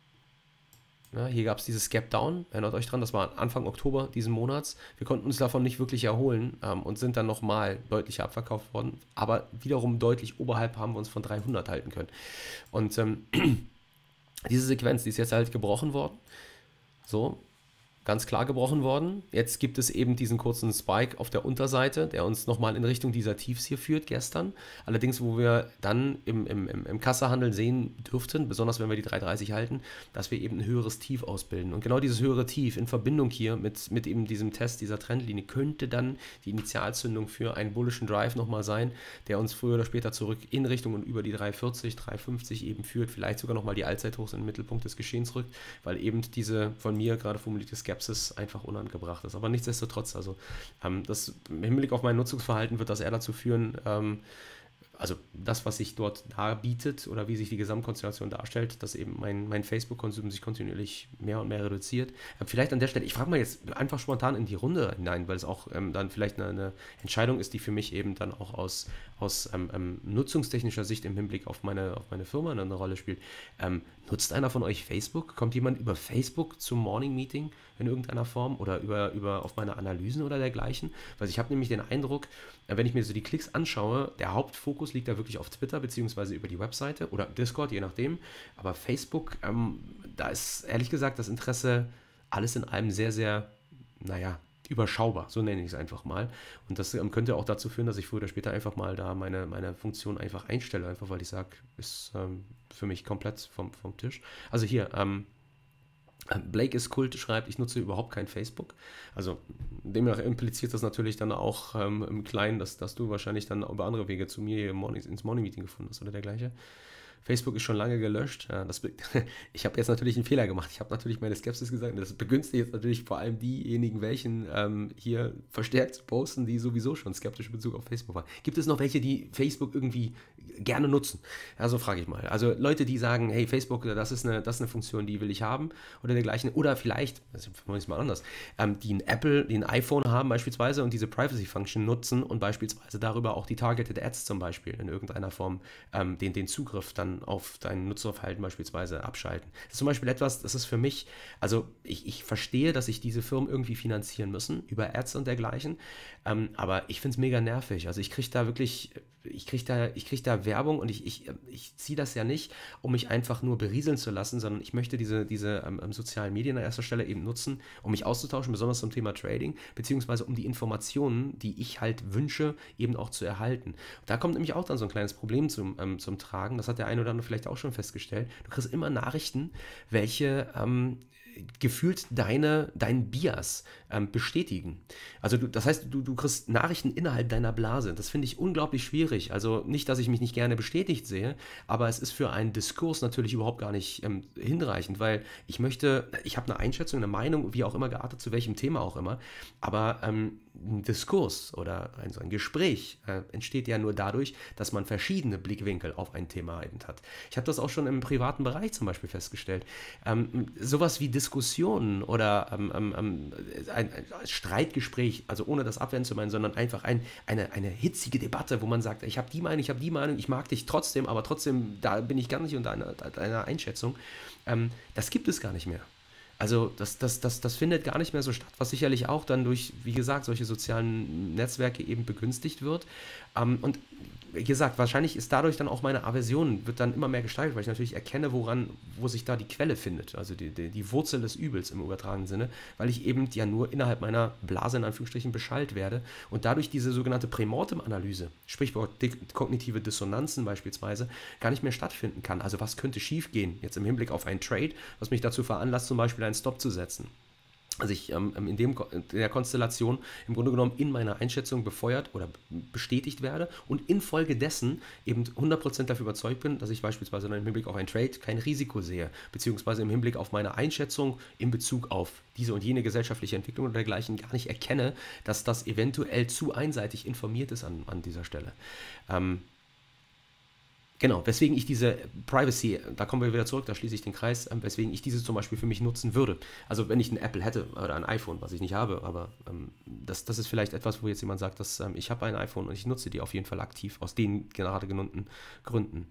[SPEAKER 1] Ja, hier gab es dieses Gap Down, erinnert euch dran, das war Anfang Oktober diesen Monats. Wir konnten uns davon nicht wirklich erholen und sind dann nochmal deutlicher abverkauft worden, aber wiederum deutlich oberhalb haben wir uns von 300 halten können. Und diese Sequenz, die ist jetzt halt gebrochen worden. So, ganz klar gebrochen worden. Jetzt gibt es eben diesen kurzen Spike auf der Unterseite, der uns nochmal in Richtung dieser Tiefs hier führt gestern. Allerdings, wo wir dann im Kassahandel sehen dürften, besonders wenn wir die 3,30 halten, dass wir eben ein höheres Tief ausbilden. Und genau dieses höhere Tief in Verbindung hier mit eben diesem Test dieser Trendlinie könnte dann die Initialzündung für einen bullischen Drive nochmal sein, der uns früher oder später zurück in Richtung und über die 3,40, 3,50 eben führt, vielleicht sogar nochmal die Allzeithochs in den Mittelpunkt des Geschehens rückt, weil eben diese von mir gerade formulierte Skepsis einfach unangebracht ist. Aber nichtsdestotrotz, also das, im Hinblick auf mein Nutzungsverhalten wird das eher dazu führen, also das, was sich dort darbietet oder wie sich die Gesamtkonstellation darstellt, dass eben mein Facebook-Konsum sich kontinuierlich mehr und mehr reduziert. Vielleicht an der Stelle, ich frage mal jetzt einfach spontan in die Runde hinein, weil es auch dann vielleicht eine Entscheidung ist, die für mich eben dann auch aus nutzungstechnischer Sicht im Hinblick auf meine Firma eine Rolle spielt. Nutzt einer von euch Facebook? Kommt jemand über Facebook zum Morning Meeting in irgendeiner Form oder über auf meine Analysen oder dergleichen? Weil ich habe nämlich den Eindruck, wenn ich mir so die Klicks anschaue, der Hauptfokus liegt da wirklich auf Twitter beziehungsweise über die Webseite oder Discord, je nachdem. Aber Facebook, da ist ehrlich gesagt das Interesse alles in allem sehr, sehr, naja, überschaubar, so nenne ich es einfach mal. Und das könnte auch dazu führen, dass ich früher oder später einfach mal da meine Funktion einfach einstelle, einfach weil ich sage, ist für mich komplett vom Tisch. Also hier, Blake ist Kult schreibt, ich nutze überhaupt kein Facebook. Also demnach impliziert das natürlich dann auch im Kleinen, dass du wahrscheinlich dann über andere Wege zu mir hier ins Morning Meeting gefunden hast oder dergleichen. Facebook ist schon lange gelöscht. Ja, ich habe jetzt natürlich einen Fehler gemacht. Ich habe natürlich meine Skepsis gesagt. Das begünstigt jetzt natürlich vor allem diejenigen, welchen hier verstärkt posten, die sowieso schon skeptisch in Bezug auf Facebook waren. Gibt es noch welche, die Facebook irgendwie gerne nutzen? Ja, so frage ich mal. Also Leute, die sagen, hey, Facebook, das ist eine Funktion, die will ich haben oder dergleichen. Oder vielleicht, das ist mal anders, die ein iPhone haben beispielsweise und diese Privacy-Function nutzen und beispielsweise darüber auch die Targeted Ads zum Beispiel in irgendeiner Form den Zugriff dann auf dein Nutzerverhalten beispielsweise abschalten. Das ist zum Beispiel etwas, das ist für mich, also ich verstehe, dass sich diese Firmen irgendwie finanzieren müssen, über Ads und dergleichen, aber ich finde es mega nervig. Also ich kriege da wirklich, ich krieg da Werbung und ich ziehe das ja nicht, um mich einfach nur berieseln zu lassen, sondern ich möchte diese sozialen Medien an erster Stelle eben nutzen, um mich auszutauschen, besonders zum Thema Trading, beziehungsweise um die Informationen, die ich halt wünsche, eben auch zu erhalten. Da kommt nämlich auch dann so ein kleines Problem zum Tragen, das hat der eine oder andere vielleicht auch schon festgestellt. Du kriegst immer Nachrichten, welche gefühlt deinen Bias bestätigen. Also das heißt, du kriegst Nachrichten innerhalb deiner Blase. Das finde ich unglaublich schwierig. Also nicht, dass ich mich nicht gerne bestätigt sehe, aber es ist für einen Diskurs natürlich überhaupt gar nicht hinreichend, weil ich habe eine Einschätzung, eine Meinung, wie auch immer geartet, zu welchem Thema auch immer, aber ein Diskurs oder so ein Gespräch entsteht ja nur dadurch, dass man verschiedene Blickwinkel auf ein Thema eben hat. Ich habe das auch schon im privaten Bereich zum Beispiel festgestellt. Sowas wie Diskussionen oder ein Streitgespräch, also ohne das abwehren zu meinen, sondern einfach eine hitzige Debatte, wo man sagt, ich habe die Meinung, ich mag dich trotzdem, aber trotzdem, da bin ich gar nicht unter einer Einschätzung. Das gibt es gar nicht mehr. Also das findet gar nicht mehr so statt, was sicherlich auch dann durch, wie gesagt, solche sozialen Netzwerke eben begünstigt wird. Und wie gesagt, wahrscheinlich ist dadurch dann auch meine Aversion, wird dann immer mehr gesteigert, weil ich natürlich erkenne, wo sich da die Quelle findet, also die Wurzel des Übels im übertragenen Sinne, weil ich eben ja nur innerhalb meiner Blase in Anführungsstrichen beschallt werde und dadurch diese sogenannte Prämortem-Analyse, Sprichwort kognitive Dissonanzen beispielsweise, gar nicht mehr stattfinden kann. Also was könnte schiefgehen, jetzt im Hinblick auf einen Trade, was mich dazu veranlasst, zum Beispiel einen Stop zu setzen. Also ich in der Konstellation im Grunde genommen in meiner Einschätzung befeuert oder bestätigt werde und infolgedessen eben 100% dafür überzeugt bin, dass ich beispielsweise im Hinblick auf ein Trade kein Risiko sehe, beziehungsweise im Hinblick auf meine Einschätzung in Bezug auf diese und jene gesellschaftliche Entwicklung oder dergleichen gar nicht erkenne, dass das eventuell zu einseitig informiert ist an dieser Stelle. Genau, weswegen ich diese Privacy, da kommen wir wieder zurück, da schließe ich den Kreis, weswegen ich diese zum Beispiel für mich nutzen würde. Also wenn ich ein Apple hätte oder ein iPhone, was ich nicht habe, aber das ist vielleicht etwas, wo jetzt jemand sagt, dass ich habe ein iPhone und ich nutze die auf jeden Fall aktiv, aus den gerade genannten Gründen.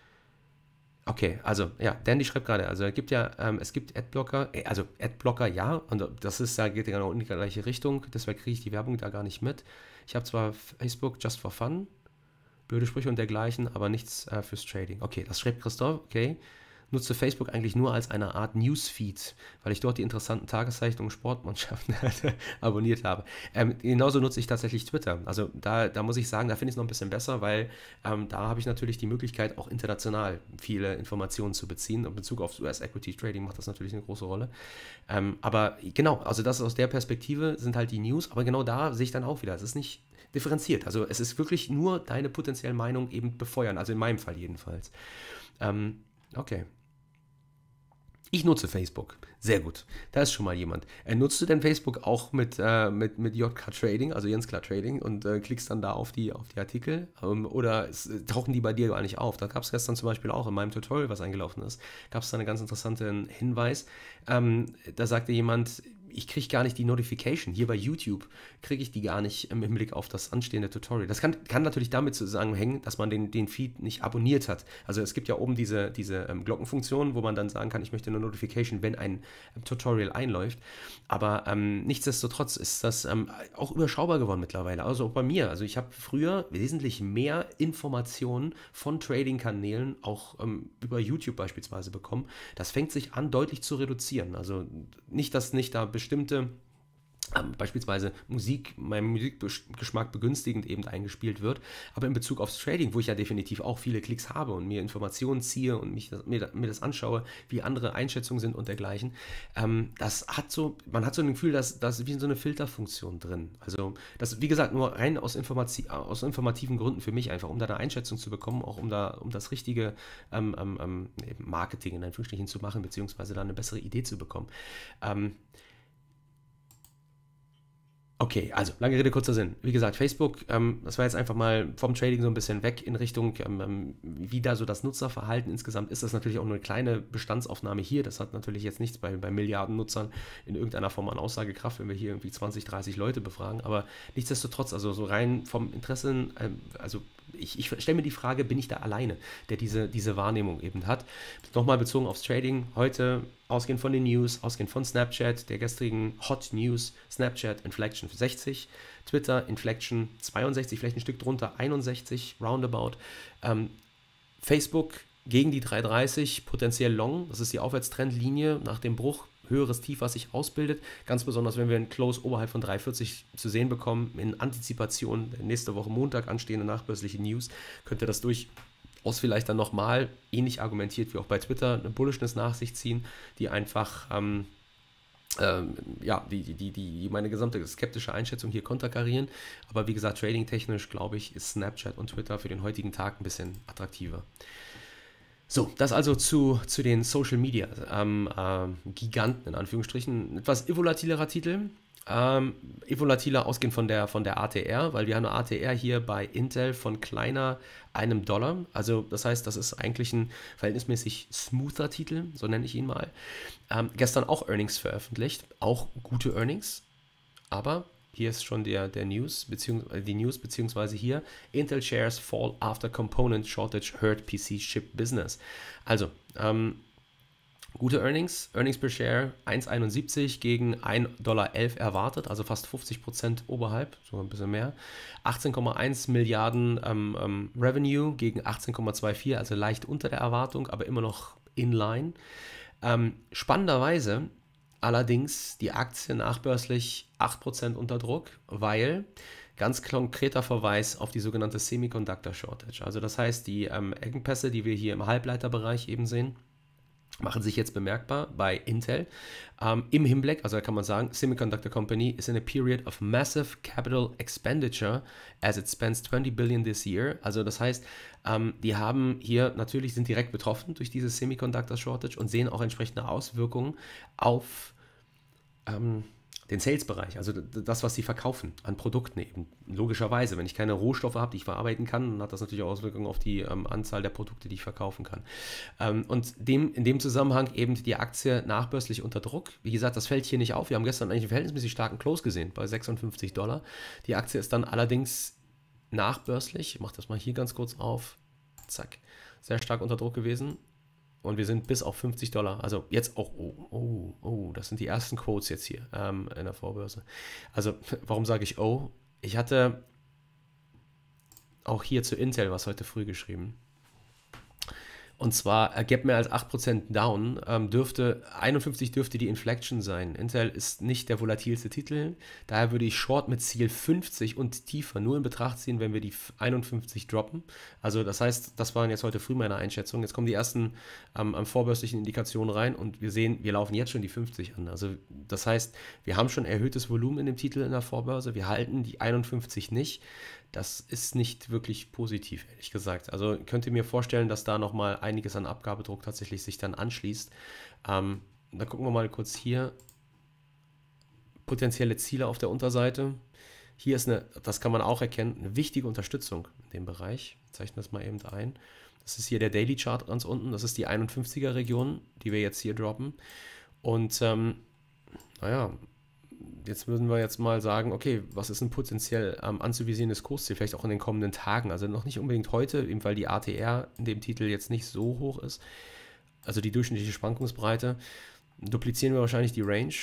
[SPEAKER 1] Okay, also ja, Dandy schreibt gerade, also es gibt Adblocker, also Adblocker ja, und geht ja genau in die gleiche Richtung, deshalb kriege ich die Werbung da gar nicht mit. Ich habe zwar Facebook just for fun, blöde Sprüche und dergleichen, aber nichts fürs Trading. Okay, das schreibt Christoph, okay. Nutze Facebook eigentlich nur als eine Art Newsfeed, weil ich dort die interessanten Tageszeitungen, Sportmannschaften abonniert habe. Genauso nutze ich tatsächlich Twitter. Also da muss ich sagen, da finde ich es noch ein bisschen besser, weil da habe ich natürlich die Möglichkeit, auch international viele Informationen zu beziehen. In Bezug auf US-Equity Trading macht das natürlich eine große Rolle. Aber genau, also das aus der Perspektive sind halt die News, aber genau da sehe ich dann auch wieder, es ist nicht differenziert. Also es ist wirklich nur deine potenzielle Meinung eben befeuern, also in meinem Fall jedenfalls. Okay. Ich nutze Facebook. Sehr gut. Da ist schon mal jemand. Nutzt du denn Facebook auch mit JK Trading, also Jens Klar Trading, und klickst dann da auf die Artikel? Oder tauchen die bei dir gar nicht auf? Da gab es gestern zum Beispiel auch in meinem Tutorial, was eingelaufen ist, gab es da einen ganz interessanten Hinweis. Da sagte jemand, ich kriege gar nicht die Notification. Hier bei YouTube kriege ich die gar nicht im Hinblick auf das anstehende Tutorial. Das kann natürlich damit zusammenhängen, dass man den Feed nicht abonniert hat. Also es gibt ja oben diese Glockenfunktion, wo man dann sagen kann, ich möchte eine Notification, wenn ein Tutorial einläuft. Aber nichtsdestotrotz ist das auch überschaubar geworden mittlerweile. Also auch bei mir. Also ich habe früher wesentlich mehr Informationen von Trading-Kanälen auch über YouTube beispielsweise bekommen. Das fängt sich an, deutlich zu reduzieren. Also nicht, dass nicht da bestimmte beispielsweise meinem Musikgeschmack begünstigend eben eingespielt wird, aber in Bezug aufs Trading, wo ich ja definitiv auch viele Klicks habe und mir Informationen ziehe und mir das anschaue, wie andere Einschätzungen sind und dergleichen, man hat so ein Gefühl, dass das wie so eine Filterfunktion drin. Also das, wie gesagt, nur rein aus informativen Gründen für mich einfach, um da eine Einschätzung zu bekommen, auch um das richtige Marketing in Anführungsstrichen zu machen, beziehungsweise da eine bessere Idee zu bekommen. Okay, also lange Rede, kurzer Sinn. Wie gesagt, Facebook, das war jetzt einfach mal vom Trading so ein bisschen weg in Richtung, wie da so das Nutzerverhalten insgesamt ist. Das ist natürlich auch nur eine kleine Bestandsaufnahme hier. Das hat natürlich jetzt nichts bei Milliarden Nutzern in irgendeiner Form an Aussagekraft, wenn wir hier irgendwie 20, 30 Leute befragen. Aber nichtsdestotrotz, also so rein vom Interesse, also ich stelle mir die Frage, bin ich da alleine, der diese Wahrnehmung eben hat? Nochmal bezogen aufs Trading, heute ausgehend von den News, ausgehend von Snapchat, der gestrigen Hot News, Snapchat Inflection 60, Twitter Inflection 62, vielleicht ein Stück drunter, 61, roundabout. Facebook gegen die 330, potenziell long, das ist die Aufwärtstrendlinie nach dem Bruch, höheres Tief, was sich ausbildet, ganz besonders, wenn wir einen Close oberhalb von 340 zu sehen bekommen, in Antizipation der nächste Woche Montag anstehende nachbörsliche News, könnte das durchaus vielleicht dann nochmal, ähnlich argumentiert wie auch bei Twitter, eine Bullishness nach sich ziehen, die einfach ja, meine gesamte skeptische Einschätzung hier konterkarieren. Aber wie gesagt, trading-technisch, glaube ich, ist Snapchat und Twitter für den heutigen Tag ein bisschen attraktiver. So, das also zu den Social Media Giganten, in Anführungsstrichen. Etwas volatilerer Titel. Volatiler ausgehend von der ATR, weil wir haben eine ATR hier bei Intel von kleiner $1. Also das heißt, das ist eigentlich ein verhältnismäßig smoother Titel, so nenne ich ihn mal. Gestern auch Earnings veröffentlicht, auch gute Earnings, aber hier ist schon die News, beziehungsweise hier, Intel shares fall after component shortage hurt PC chip business. Also, gute Earnings per Share 1,71 gegen $1,11 erwartet, also fast 50% oberhalb, so ein bisschen mehr. 18,1 Milliarden Revenue gegen 18,24, also leicht unter der Erwartung, aber immer noch in line. Spannenderweise allerdings die Aktie nachbörslich 8% unter Druck, weil ganz konkreter Verweis auf die sogenannte Semiconductor Shortage. Also das heißt, die Engpässe, die wir hier im Halbleiterbereich eben sehen, machen sich jetzt bemerkbar bei Intel. Im Hinblick, also da kann man sagen, Semiconductor Company is in a period of massive capital expenditure as it spends 20 billion this year. Also das heißt, die haben hier natürlich, sind direkt betroffen durch diese Semiconductor Shortage und sehen auch entsprechende Auswirkungen auf den Sales-Bereich, also das, was sie verkaufen an Produkten eben. Logischerweise, wenn ich keine Rohstoffe habe, die ich verarbeiten kann, dann hat das natürlich auch Auswirkungen auf die Anzahl der Produkte, die ich verkaufen kann. Und in dem Zusammenhang eben die Aktie nachbörslich unter Druck. Wie gesagt, das fällt hier nicht auf. Wir haben gestern eigentlich einen verhältnismäßig starken Close gesehen bei $56. Die Aktie ist dann allerdings nachbörslich, ich mache das mal hier ganz kurz auf, zack, sehr stark unter Druck gewesen. Und wir sind bis auf $50. Also jetzt auch, das sind die ersten Quotes jetzt hier in der Vorbörse. Also warum sage ich oh? Ich hatte auch hier zu Intel was heute früh geschrieben. Und zwar Gap mehr als 8% down, 51 dürfte die Inflection sein. Intel ist nicht der volatilste Titel, daher würde ich Short mit Ziel 50 und tiefer nur in Betracht ziehen, wenn wir die 51 droppen. Also das heißt, das waren jetzt heute früh meine Einschätzungen. Jetzt kommen die ersten vorbörslichen Indikationen rein und wir sehen, wir laufen jetzt schon die 50 an. Also das heißt, wir haben schon erhöhtes Volumen in dem Titel in der Vorbörse, wir halten die 51 nicht. Das ist nicht wirklich positiv, ehrlich gesagt. Also könnt ihr mir vorstellen, dass da nochmal einiges an Abgabedruck tatsächlich sich dann anschließt. Dann gucken wir mal kurz hier. Potenzielle Ziele auf der Unterseite. Hier ist das kann man auch erkennen, eine wichtige Unterstützung in dem Bereich. Ich zeichne das mal eben ein. Das ist hier der Daily Chart ganz unten. Das ist die 51er Region, die wir jetzt hier droppen. Und naja, jetzt müssen wir jetzt mal sagen, okay, was ist ein potenziell anzuvisierendes Kursziel, vielleicht auch in den kommenden Tagen, also noch nicht unbedingt heute, eben weil die ATR in dem Titel jetzt nicht so hoch ist, also die durchschnittliche Schwankungsbreite, duplizieren wir wahrscheinlich die Range,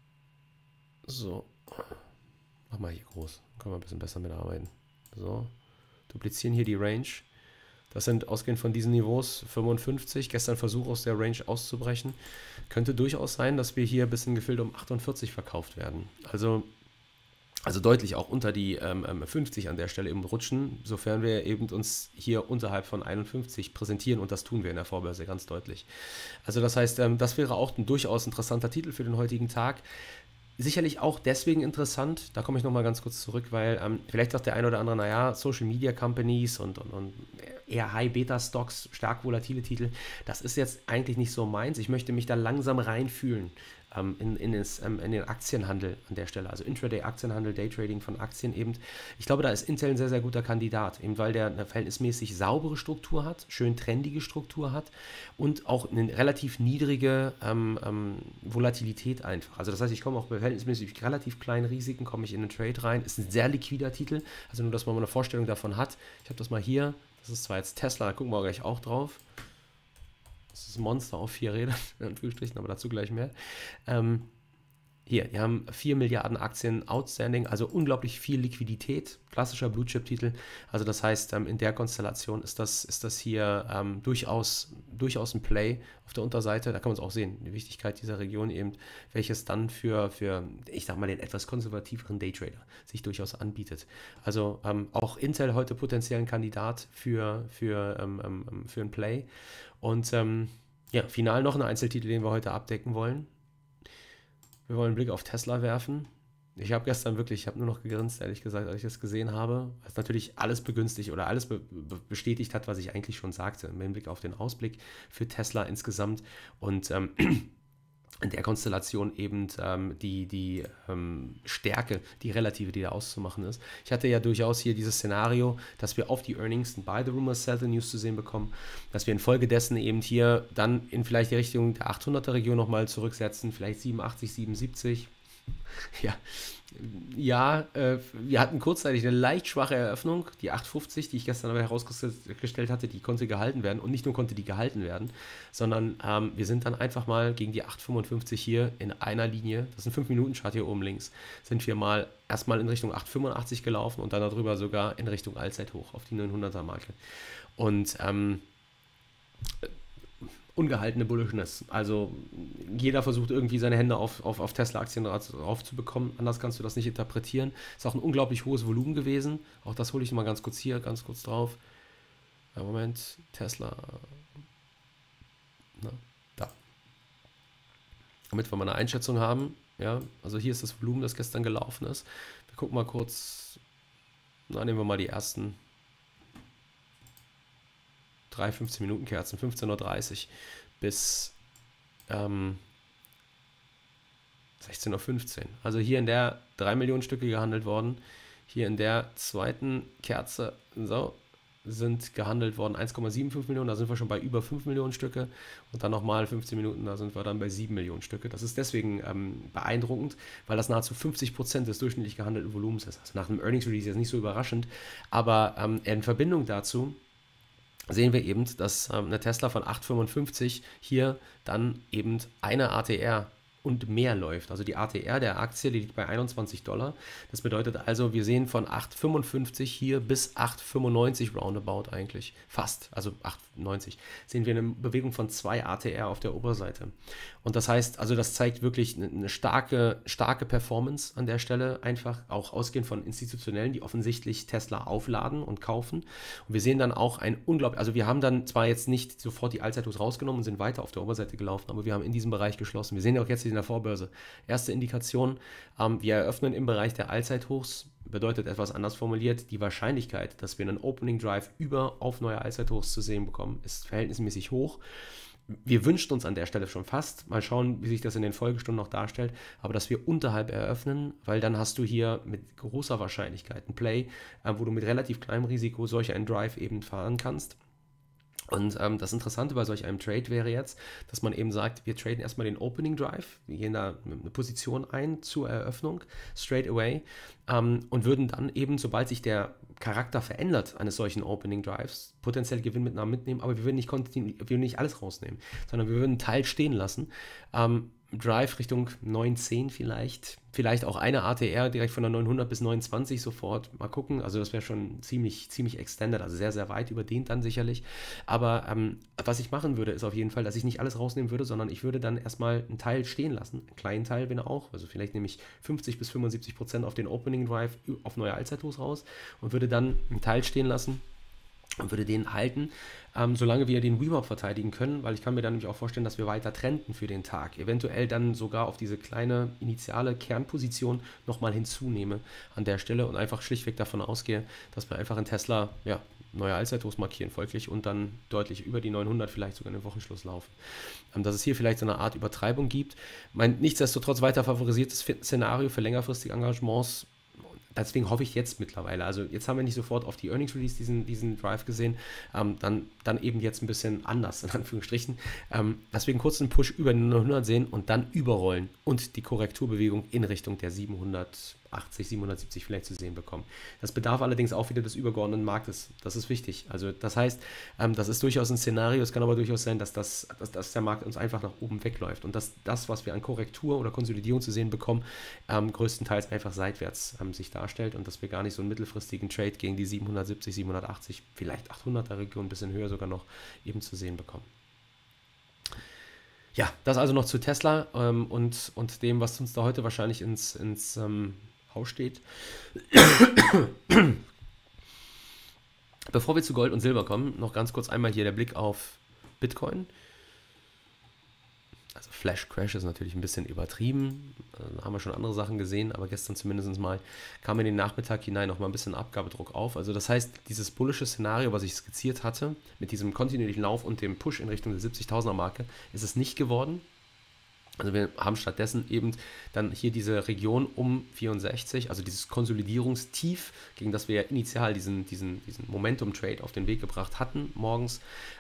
[SPEAKER 1] so, mach mal hier groß, können wir ein bisschen besser mitarbeiten, so, duplizieren hier die Range. Das sind ausgehend von diesen Niveaus 55, gestern Versuch aus der Range auszubrechen. Könnte durchaus sein, dass wir hier bis in Gefilde um 48 verkauft werden. Also deutlich auch unter die 50 an der Stelle eben rutschen, sofern wir eben uns hier unterhalb von 51 präsentieren und das tun wir in der Vorbörse ganz deutlich. Also das heißt, das wäre auch ein durchaus interessanter Titel für den heutigen Tag. Sicherlich auch deswegen interessant, da komme ich nochmal ganz kurz zurück, weil vielleicht sagt der eine oder andere, naja, Social Media Companies und eher High-Beta-Stocks, stark volatile Titel, das ist jetzt eigentlich nicht so meins. Ich möchte mich da langsam reinfühlen in den Aktienhandel an der Stelle, also Intraday-Aktienhandel, Daytrading von Aktien eben. Ich glaube, da ist Intel ein sehr, sehr guter Kandidat, eben weil der eine verhältnismäßig saubere Struktur hat, schön trendige Struktur hat und auch eine relativ niedrige Volatilität einfach. Also das heißt, ich komme auch bei verhältnismäßig relativ kleinen Risiken, komme ich in den Trade rein, ist ein sehr liquider Titel, also nur, dass man mal eine Vorstellung davon hat. Ich habe das mal hier, das ist zwar jetzt Tesla, da gucken wir gleich auch drauf. Das ist ein Monster auf 4 Rädern, in Anführungsstrichen, aber dazu gleich mehr. Hier, wir haben 4 Milliarden Aktien outstanding, also unglaublich viel Liquidität, klassischer Blue-Chip-Titel. Also das heißt, in der Konstellation ist das hier durchaus ein Play auf der Unterseite. Da kann man es auch sehen, die Wichtigkeit dieser Region eben, welches dann für ich sag mal, den etwas konservativeren Daytrader sich durchaus anbietet. Also auch Intel heute potenziell ein Kandidat für ein Play. Und ja, final noch ein Einzeltitel, den wir heute abdecken wollen. Wir wollen einen Blick auf Tesla werfen. Ich habe gestern wirklich, ich habe nur noch gegrinst, ehrlich gesagt, als ich das gesehen habe. Was natürlich alles begünstigt oder alles bestätigt hat, was ich eigentlich schon sagte, mit Blick auf den Ausblick für Tesla insgesamt. Und in der Konstellation eben die Stärke, die relative, die da auszumachen ist. Ich hatte ja durchaus hier dieses Szenario, dass wir auf die Earnings ein Buy the Rumors, Sell the News zu sehen bekommen, dass wir infolgedessen eben hier dann in vielleicht die Richtung der 800er-Region nochmal zurücksetzen, vielleicht 87, 77. Wir hatten kurzzeitig eine leicht schwache Eröffnung, die 8,50, die ich gestern aber herausgestellt hatte, die konnte gehalten werden und nicht nur konnte die gehalten werden, sondern wir sind dann einfach mal gegen die 8,55 hier in einer Linie, das ist ein 5-Minuten-Chart hier oben links, sind wir mal erstmal in Richtung 8,85 gelaufen und dann darüber sogar in Richtung Allzeithoch auf die 900er-Marke. Und ungehaltene Bullishness. Also jeder versucht irgendwie seine Hände auf Tesla-Aktien drauf zu bekommen. Anders kannst du das nicht interpretieren. Ist auch ein unglaublich hohes Volumen gewesen. Auch das hole ich mal ganz kurz drauf. Moment, Tesla. Da. Damit wir mal eine Einschätzung haben. Ja, also hier ist das Volumen, das gestern gelaufen ist. Wir gucken mal kurz. Nehmen wir mal die ersten 3 15-Minuten-Kerzen, 15:30 Uhr bis 16:15 Uhr. Also hier in der 3 Millionen Stücke gehandelt worden. Hier in der zweiten Kerze sind gehandelt worden 1,75 Millionen. Da sind wir schon bei über 5 Millionen Stücke. Und dann nochmal 15 Minuten, da sind wir dann bei 7 Millionen Stücke. Das ist deswegen beeindruckend, weil das nahezu 50% des durchschnittlich gehandelten Volumens ist. Also nach einem Earnings Release jetzt nicht so überraschend. Aber in Verbindung dazu sehen wir eben, dass eine Tesla von 8,55 hier dann eben eine ATR und mehr läuft. Also die ATR der Aktie, die liegt bei $21. Das bedeutet also, wir sehen von 8,55 hier bis 8,95 roundabout eigentlich. Fast, also 8,90. Sehen wir eine Bewegung von 2 ATR auf der Oberseite. Und das heißt, also das zeigt wirklich eine starke Performance an der Stelle, einfach auch ausgehend von Institutionellen, die offensichtlich Tesla aufladen und kaufen. Und wir sehen dann auch also wir haben dann zwar jetzt nicht sofort die Allzeithochs rausgenommen und sind weiter auf der Oberseite gelaufen, aber wir haben in diesem Bereich geschlossen. Wir sehen ja auch jetzt in der Vorbörse. Erste Indikation, wir eröffnen im Bereich der Allzeithochs, bedeutet etwas anders formuliert, die Wahrscheinlichkeit, dass wir einen Opening Drive über auf neue Allzeithochs zu sehen bekommen, ist verhältnismäßig hoch. Wir wünschen uns an der Stelle schon fast, mal schauen, wie sich das in den Folgestunden noch darstellt, aber dass wir unterhalb eröffnen, weil dann hast du hier mit großer Wahrscheinlichkeit ein Play, wo du mit relativ kleinem Risiko solch einen Drive eben fahren kannst. Und das Interessante bei solch einem Trade wäre jetzt, dass man eben sagt, wir traden erstmal den Opening Drive, wir gehen da eine Position ein zur Eröffnung, straight away, und würden dann eben, sobald sich der Charakter verändert eines solchen Opening Drives, potenziell Gewinnmitnahmen mitnehmen, aber wir würden nicht alles rausnehmen, sondern wir würden einen Teil stehen lassen. Drive Richtung 910 vielleicht auch eine ATR direkt von der 900 bis 920 sofort, mal gucken, also das wäre schon ziemlich extended, also sehr, sehr weit überdehnt dann sicherlich, aber was ich machen würde, ist auf jeden Fall, dass ich nicht alles rausnehmen würde, sondern ich würde dann erstmal einen Teil stehen lassen, einen kleinen Teil, wenn auch, also vielleicht nehme ich 50 bis 75% auf den Opening Drive auf neue Allzeithochs raus und würde dann einen Teil stehen lassen und würde den halten, solange wir den Rework verteidigen können, weil ich kann mir dann nämlich auch vorstellen, dass wir weiter trenden für den Tag. Eventuell dann sogar auf diese kleine initiale Kernposition nochmal hinzunehme an der Stelle und einfach schlichtweg davon ausgehe, dass wir einfach in Tesla neue Allzeithochs markieren folglich und dann deutlich über die 900 vielleicht sogar in den Wochenschluss laufen. Dass es hier vielleicht so eine Art Übertreibung gibt. Nichtsdestotrotz weiter favorisiertes Szenario für längerfristige Engagements. Deswegen hoffe ich jetzt mittlerweile, also jetzt haben wir nicht sofort auf die Earnings Release diesen Drive gesehen, dann eben jetzt ein bisschen anders, in Anführungsstrichen, dass wir einen kurzen Push über den 900 sehen und dann überrollen und die Korrekturbewegung in Richtung der 780, 770 vielleicht zu sehen bekommen. Das bedarf allerdings auch wieder des übergeordneten Marktes, das ist wichtig. Also das heißt, das ist durchaus ein Szenario, es kann aber durchaus sein, dass der Markt uns einfach nach oben wegläuft und dass das, was wir an Korrektur oder Konsolidierung zu sehen bekommen, größtenteils einfach seitwärts sich darstellt und dass wir gar nicht so einen mittelfristigen Trade gegen die 770, 780, vielleicht 800er Region, ein bisschen höher sogar noch eben zu sehen bekommen. Ja, das also noch zu Tesla und dem, was uns da heute wahrscheinlich ins Haus steht. Bevor wir zu Gold und Silber kommen, noch ganz kurz einmal hier der Blick auf Bitcoin. Also Flash Crash ist natürlich ein bisschen übertrieben, da haben wir schon andere Sachen gesehen, aber gestern zumindest mal kam in den Nachmittag hinein noch mal ein bisschen Abgabedruck auf. Also das heißt, dieses bullische Szenario, was ich skizziert hatte, mit diesem kontinuierlichen Lauf und dem Push in Richtung der 70.000er Marke, ist es nicht geworden. Also wir haben stattdessen eben dann hier diese Region um 64, also dieses Konsolidierungstief, gegen das wir ja initial diesen Momentum-Trade auf den Weg gebracht hatten morgens.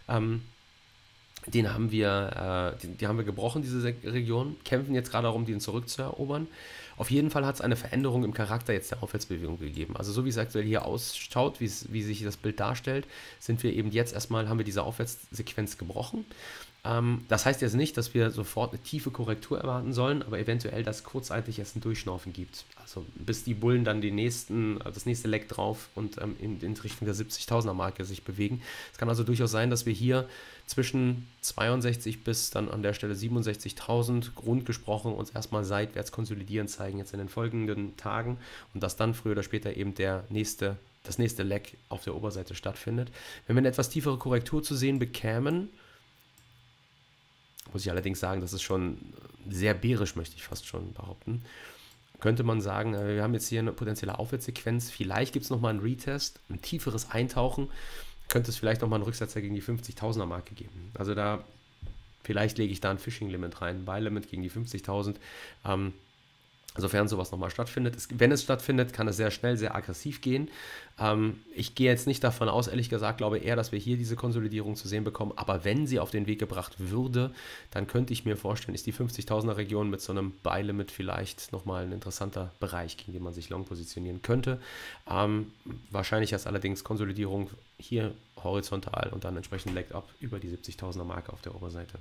[SPEAKER 1] Die haben wir gebrochen, diese Region, kämpfen jetzt gerade darum, den zurückzuerobern. Auf jeden Fall hat es eine Veränderung im Charakter jetzt der Aufwärtsbewegung gegeben. Also so wie es aktuell hier ausschaut, wie sich das Bild darstellt, sind wir eben jetzt erstmal, haben wir diese Aufwärtssequenz gebrochen. Das heißt jetzt nicht, dass wir sofort eine tiefe Korrektur erwarten sollen, aber eventuell, dass kurzzeitig erst ein Durchschnaufen gibt. Also bis die Bullen dann das nächste Leck drauf und in Richtung der 70.000er Marke sich bewegen. Es kann also durchaus sein, dass wir hier zwischen 62 bis dann an der Stelle 67.000 Grund gesprochen uns erstmal seitwärts konsolidieren zeigen jetzt in den folgenden Tagen und dass dann früher oder später eben das nächste Leck auf der Oberseite stattfindet. Wenn wir eine etwas tiefere Korrektur zu sehen bekämen, muss ich allerdings sagen, das ist schon sehr bärisch, möchte ich fast schon behaupten. Könnte man sagen, wir haben jetzt hier eine potenzielle Aufwärtssequenz, vielleicht gibt es nochmal einen Retest, ein tieferes Eintauchen, könnte es vielleicht nochmal einen Rücksetzer gegen die 50.000er Marke geben. Also vielleicht lege ich da ein Phishing-Limit rein, ein Buy-Limit gegen die 50.000. Sofern sowas nochmal stattfindet. Wenn es stattfindet, kann es sehr schnell, sehr aggressiv gehen. Ich gehe jetzt nicht davon aus, ehrlich gesagt, glaube eher, dass wir hier diese Konsolidierung zu sehen bekommen. Aber wenn sie auf den Weg gebracht würde, dann könnte ich mir vorstellen, ist die 50.000er Region mit so einem Buy-Limit vielleicht nochmal ein interessanter Bereich, gegen den man sich long positionieren könnte. Wahrscheinlich ist allerdings Konsolidierung hier horizontal und dann entsprechend Leg Up über die 70.000er Marke auf der Oberseite.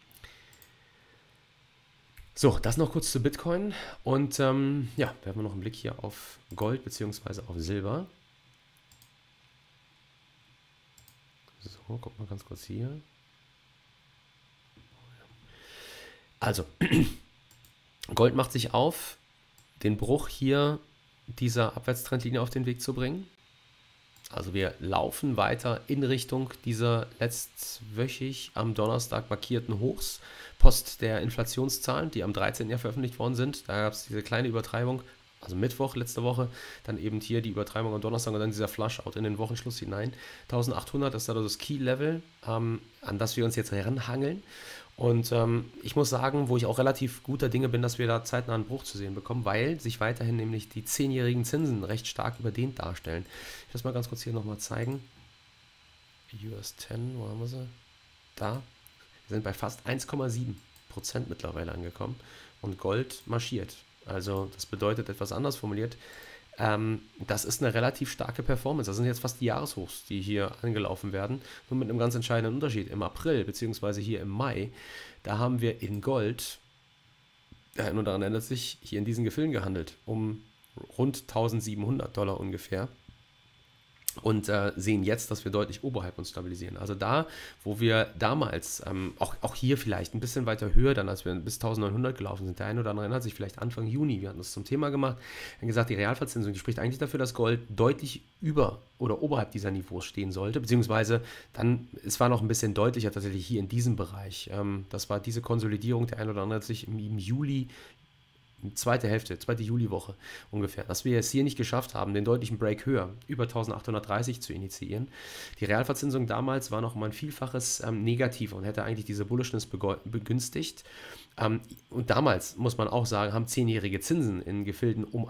[SPEAKER 1] So, das noch kurz zu Bitcoin und werfen wir noch einen Blick hier auf Gold bzw. auf Silber. So, guck mal ganz kurz hier. Also, Gold macht sich auf, den Bruch hier dieser Abwärtstrendlinie auf den Weg zu bringen. Also wir laufen weiter in Richtung dieser letztwöchig am Donnerstag markierten Hochs, post der Inflationszahlen, die am 13. Jahr veröffentlicht worden sind. Da gab es diese kleine Übertreibung, also Mittwoch letzte Woche, dann eben hier die Übertreibung am Donnerstag und dann dieser Flush-Out in den Wochenschluss hinein. 1800 ist da das Key-Level, an das wir uns jetzt heranhangeln. Und ich muss sagen, wo ich auch relativ guter Dinge bin, dass wir da zeitnah einen Bruch zu sehen bekommen, weil sich weiterhin nämlich die 10-jährigen Zinsen recht stark überdehnt darstellen. Ich will das mal ganz kurz hier nochmal zeigen. US 10, wo haben wir sie? Da. Wir sind bei fast 1,7% mittlerweile angekommen und Gold marschiert. Also das bedeutet etwas anders formuliert. Das ist eine relativ starke Performance. Das sind jetzt fast die Jahreshochs, die hier angelaufen werden. Nur mit einem ganz entscheidenden Unterschied. Im April, beziehungsweise hier im Mai, da haben wir in Gold, der ein oder andere erinnert sich, hier in diesen Gefilden gehandelt, um rund $1.700 ungefähr. Und sehen jetzt, dass wir deutlich oberhalb uns stabilisieren. Also da, wo wir damals, auch hier vielleicht ein bisschen weiter höher, dann als wir bis 1900 gelaufen sind, der eine oder andere erinnert sich vielleicht Anfang Juni, wir hatten das zum Thema gemacht, haben gesagt, die Realverzinsung, die spricht eigentlich dafür, dass Gold deutlich über oder oberhalb dieser Niveaus stehen sollte, beziehungsweise dann, es war noch ein bisschen deutlicher tatsächlich hier in diesem Bereich. Das war diese Konsolidierung, der eine oder andere hat sich im Juli, zweite Juliwoche ungefähr, dass wir es hier nicht geschafft haben, den deutlichen Break höher, über 1830 zu initiieren. Die Realverzinsung damals war noch um ein Vielfaches negativer und hätte eigentlich diese Bullishness begünstigt. Und damals, muss man auch sagen, haben 10-jährige Zinsen in Gefilden um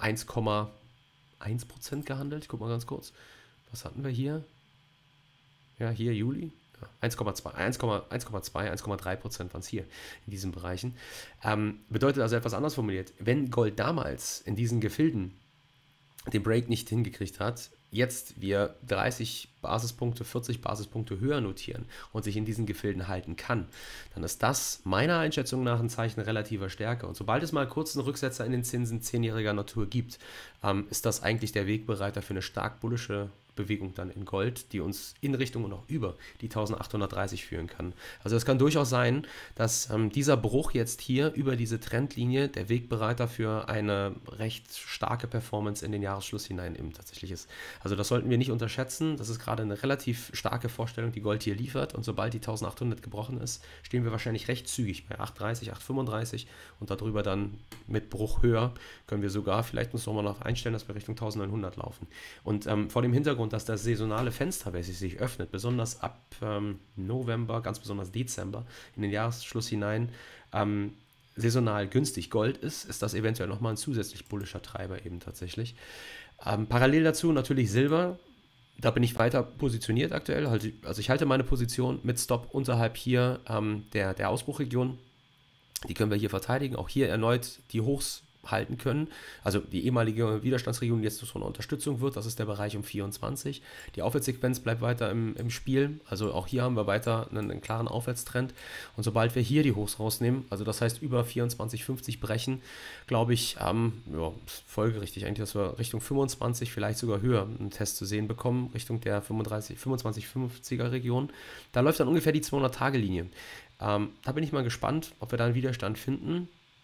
[SPEAKER 1] 1,1% gehandelt. Ich gucke mal ganz kurz. Was hatten wir hier? Ja, hier Juli. 1,2, 1,3% waren es hier in diesen Bereichen. Bedeutet also etwas anders formuliert. Wenn Gold damals in diesen Gefilden den Break nicht hingekriegt hat, jetzt wir 30 Basispunkte, 40 Basispunkte höher notieren und sich in diesen Gefilden halten kann, dann ist das meiner Einschätzung nach ein Zeichen relativer Stärke. Und sobald es mal kurz einen Rücksetzer in den Zinsen 10-jähriger Natur gibt, ist das eigentlich der Wegbereiter für eine stark bullische Bewegung dann in Gold, die uns in Richtung und auch über die 1830 führen kann. Also es kann durchaus sein, dass dieser Bruch jetzt hier über diese Trendlinie der Wegbereiter für eine recht starke Performance in den Jahresschluss hinein eben tatsächlich ist. Also das sollten wir nicht unterschätzen. Das ist gerade eine relativ starke Vorstellung, die Gold hier liefert. Und sobald die 1800 gebrochen ist, stehen wir wahrscheinlich recht zügig bei 830, 835 und darüber dann mit Bruch höher können wir sogar, vielleicht müssen wir mal noch einstellen, dass wir Richtung 1900 laufen. Und vor dem Hintergrund, dass das saisonale Fenster, welches sich öffnet, besonders ab November, ganz besonders Dezember, in den Jahresschluss hinein, saisonal günstig Gold ist das eventuell nochmal ein zusätzlich bullischer Treiber eben tatsächlich. Parallel dazu natürlich Silber. Da bin ich weiter positioniert aktuell. Also ich halte meine Position mit Stop unterhalb hier der Ausbruchregion. Die können wir hier verteidigen. Auch hier erneut die Hochs halten können. Also die ehemalige Widerstandsregion, die jetzt von Unterstützung wird, das ist der Bereich um 24. Die Aufwärtssequenz bleibt weiter im Spiel. Also auch hier haben wir weiter einen klaren Aufwärtstrend. Und sobald wir hier die Hochs rausnehmen, also das heißt über 24,50 brechen, glaube ich, folgerichtig eigentlich, dass wir Richtung 25, vielleicht sogar höher einen Test zu sehen bekommen, Richtung der 25,50er Region. Da läuft dann ungefähr die 200-Tage-Linie. Da bin ich mal gespannt, ob wir da einen Widerstand finden.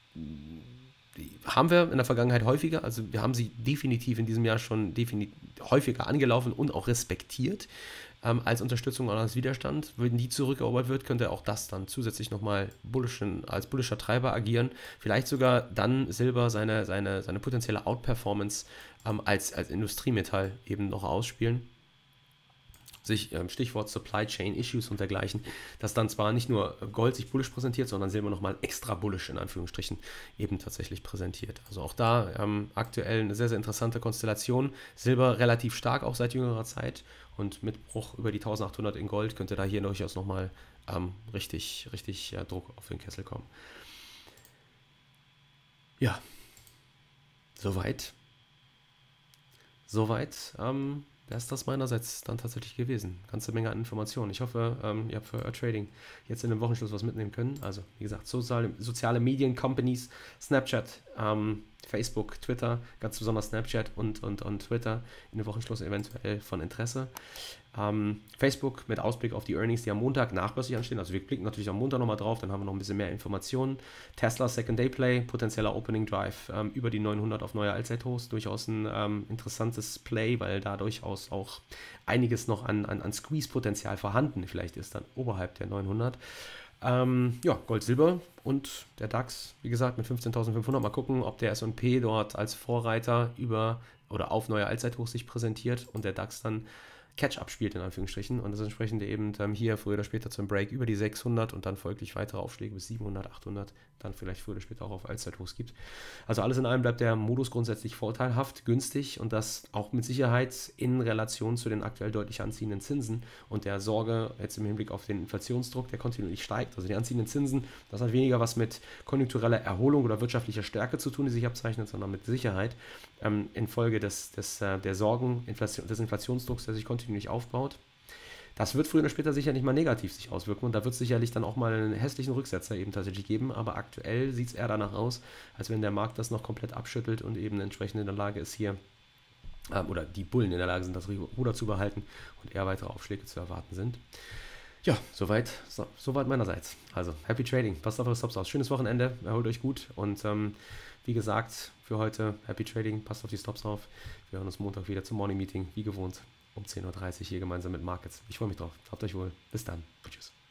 [SPEAKER 1] Die haben wir in der Vergangenheit häufiger, also wir haben sie definitiv in diesem Jahr schon häufiger angelaufen und auch respektiert als Unterstützung oder als Widerstand. Wenn die zurückerobert wird, könnte auch das dann zusätzlich nochmal als bullischer Treiber agieren. Vielleicht sogar dann Silber seine potenzielle Outperformance als Industriemetall eben noch ausspielen. Stichwort Supply Chain Issues und dergleichen, dass dann zwar nicht nur Gold sich bullisch präsentiert, sondern Silber nochmal extra bullisch in Anführungsstrichen eben tatsächlich präsentiert. Also auch da aktuell eine sehr, sehr interessante Konstellation. Silber relativ stark auch seit jüngerer Zeit und mit Bruch über die 1800 in Gold könnte da hier durchaus nochmal richtig Druck auf den Kessel kommen. Ja, soweit. Wäre es das meinerseits dann tatsächlich gewesen. Ganze Menge an Informationen. Ich hoffe, ihr habt für Euer Trading jetzt in dem Wochenschluss was mitnehmen können. Also, wie gesagt, soziale Medien-Companies, Snapchat, Facebook, Twitter, ganz besonders Snapchat und Twitter in dem Wochenschluss eventuell von Interesse. Facebook mit Ausblick auf die Earnings, die am Montag nachbörslich anstehen. Also wir blicken natürlich am Montag nochmal drauf, dann haben wir noch ein bisschen mehr Informationen. Tesla Second Day Play, potenzieller Opening Drive über die 900 auf neue Allzeithochs. Durchaus ein interessantes Play, weil da durchaus auch einiges noch an Squeeze-Potenzial vorhanden vielleicht ist dann oberhalb der 900. Gold, Silber und der DAX, wie gesagt, mit 15.500. Mal gucken, ob der S&P dort als Vorreiter über oder auf neue Allzeithochs sich präsentiert und der DAX dann Catch-up spielt, in Anführungsstrichen, und das entsprechend eben hier früher oder später zum Break über die 600 und dann folglich weitere Aufschläge bis 700, 800, dann vielleicht früher oder später auch auf Allzeithochs gibt. Also alles in allem bleibt der Modus grundsätzlich vorteilhaft, günstig und das auch mit Sicherheit in Relation zu den aktuell deutlich anziehenden Zinsen und der Sorge jetzt im Hinblick auf den Inflationsdruck, der kontinuierlich steigt. Also die anziehenden Zinsen, das hat weniger was mit konjunktureller Erholung oder wirtschaftlicher Stärke zu tun, die sich abzeichnet, sondern mit Sicherheit infolge der Sorgen, des Inflationsdrucks, der sich kontinuierlich aufbaut. Das wird früher oder später sicher nicht mal negativ sich auswirken und da wird es sicherlich dann auch mal einen hässlichen Rücksetzer eben tatsächlich geben, aber aktuell sieht es eher danach aus, als wenn der Markt das noch komplett abschüttelt und eben entsprechend in der Lage ist hier, oder die Bullen in der Lage sind, das Ruder zu behalten und eher weitere Aufschläge zu erwarten sind. Ja, soweit meinerseits. Also, Happy Trading, passt auf eure Stops aus. Schönes Wochenende, erholt euch gut und wie gesagt, für heute Happy Trading, passt auf die Stops auf. Wir hören uns Montag wieder zum Morning Meeting, wie gewohnt, um 10.30 Uhr hier gemeinsam mit Markets. Ich freue mich drauf. Habt euch wohl. Bis dann. Tschüss.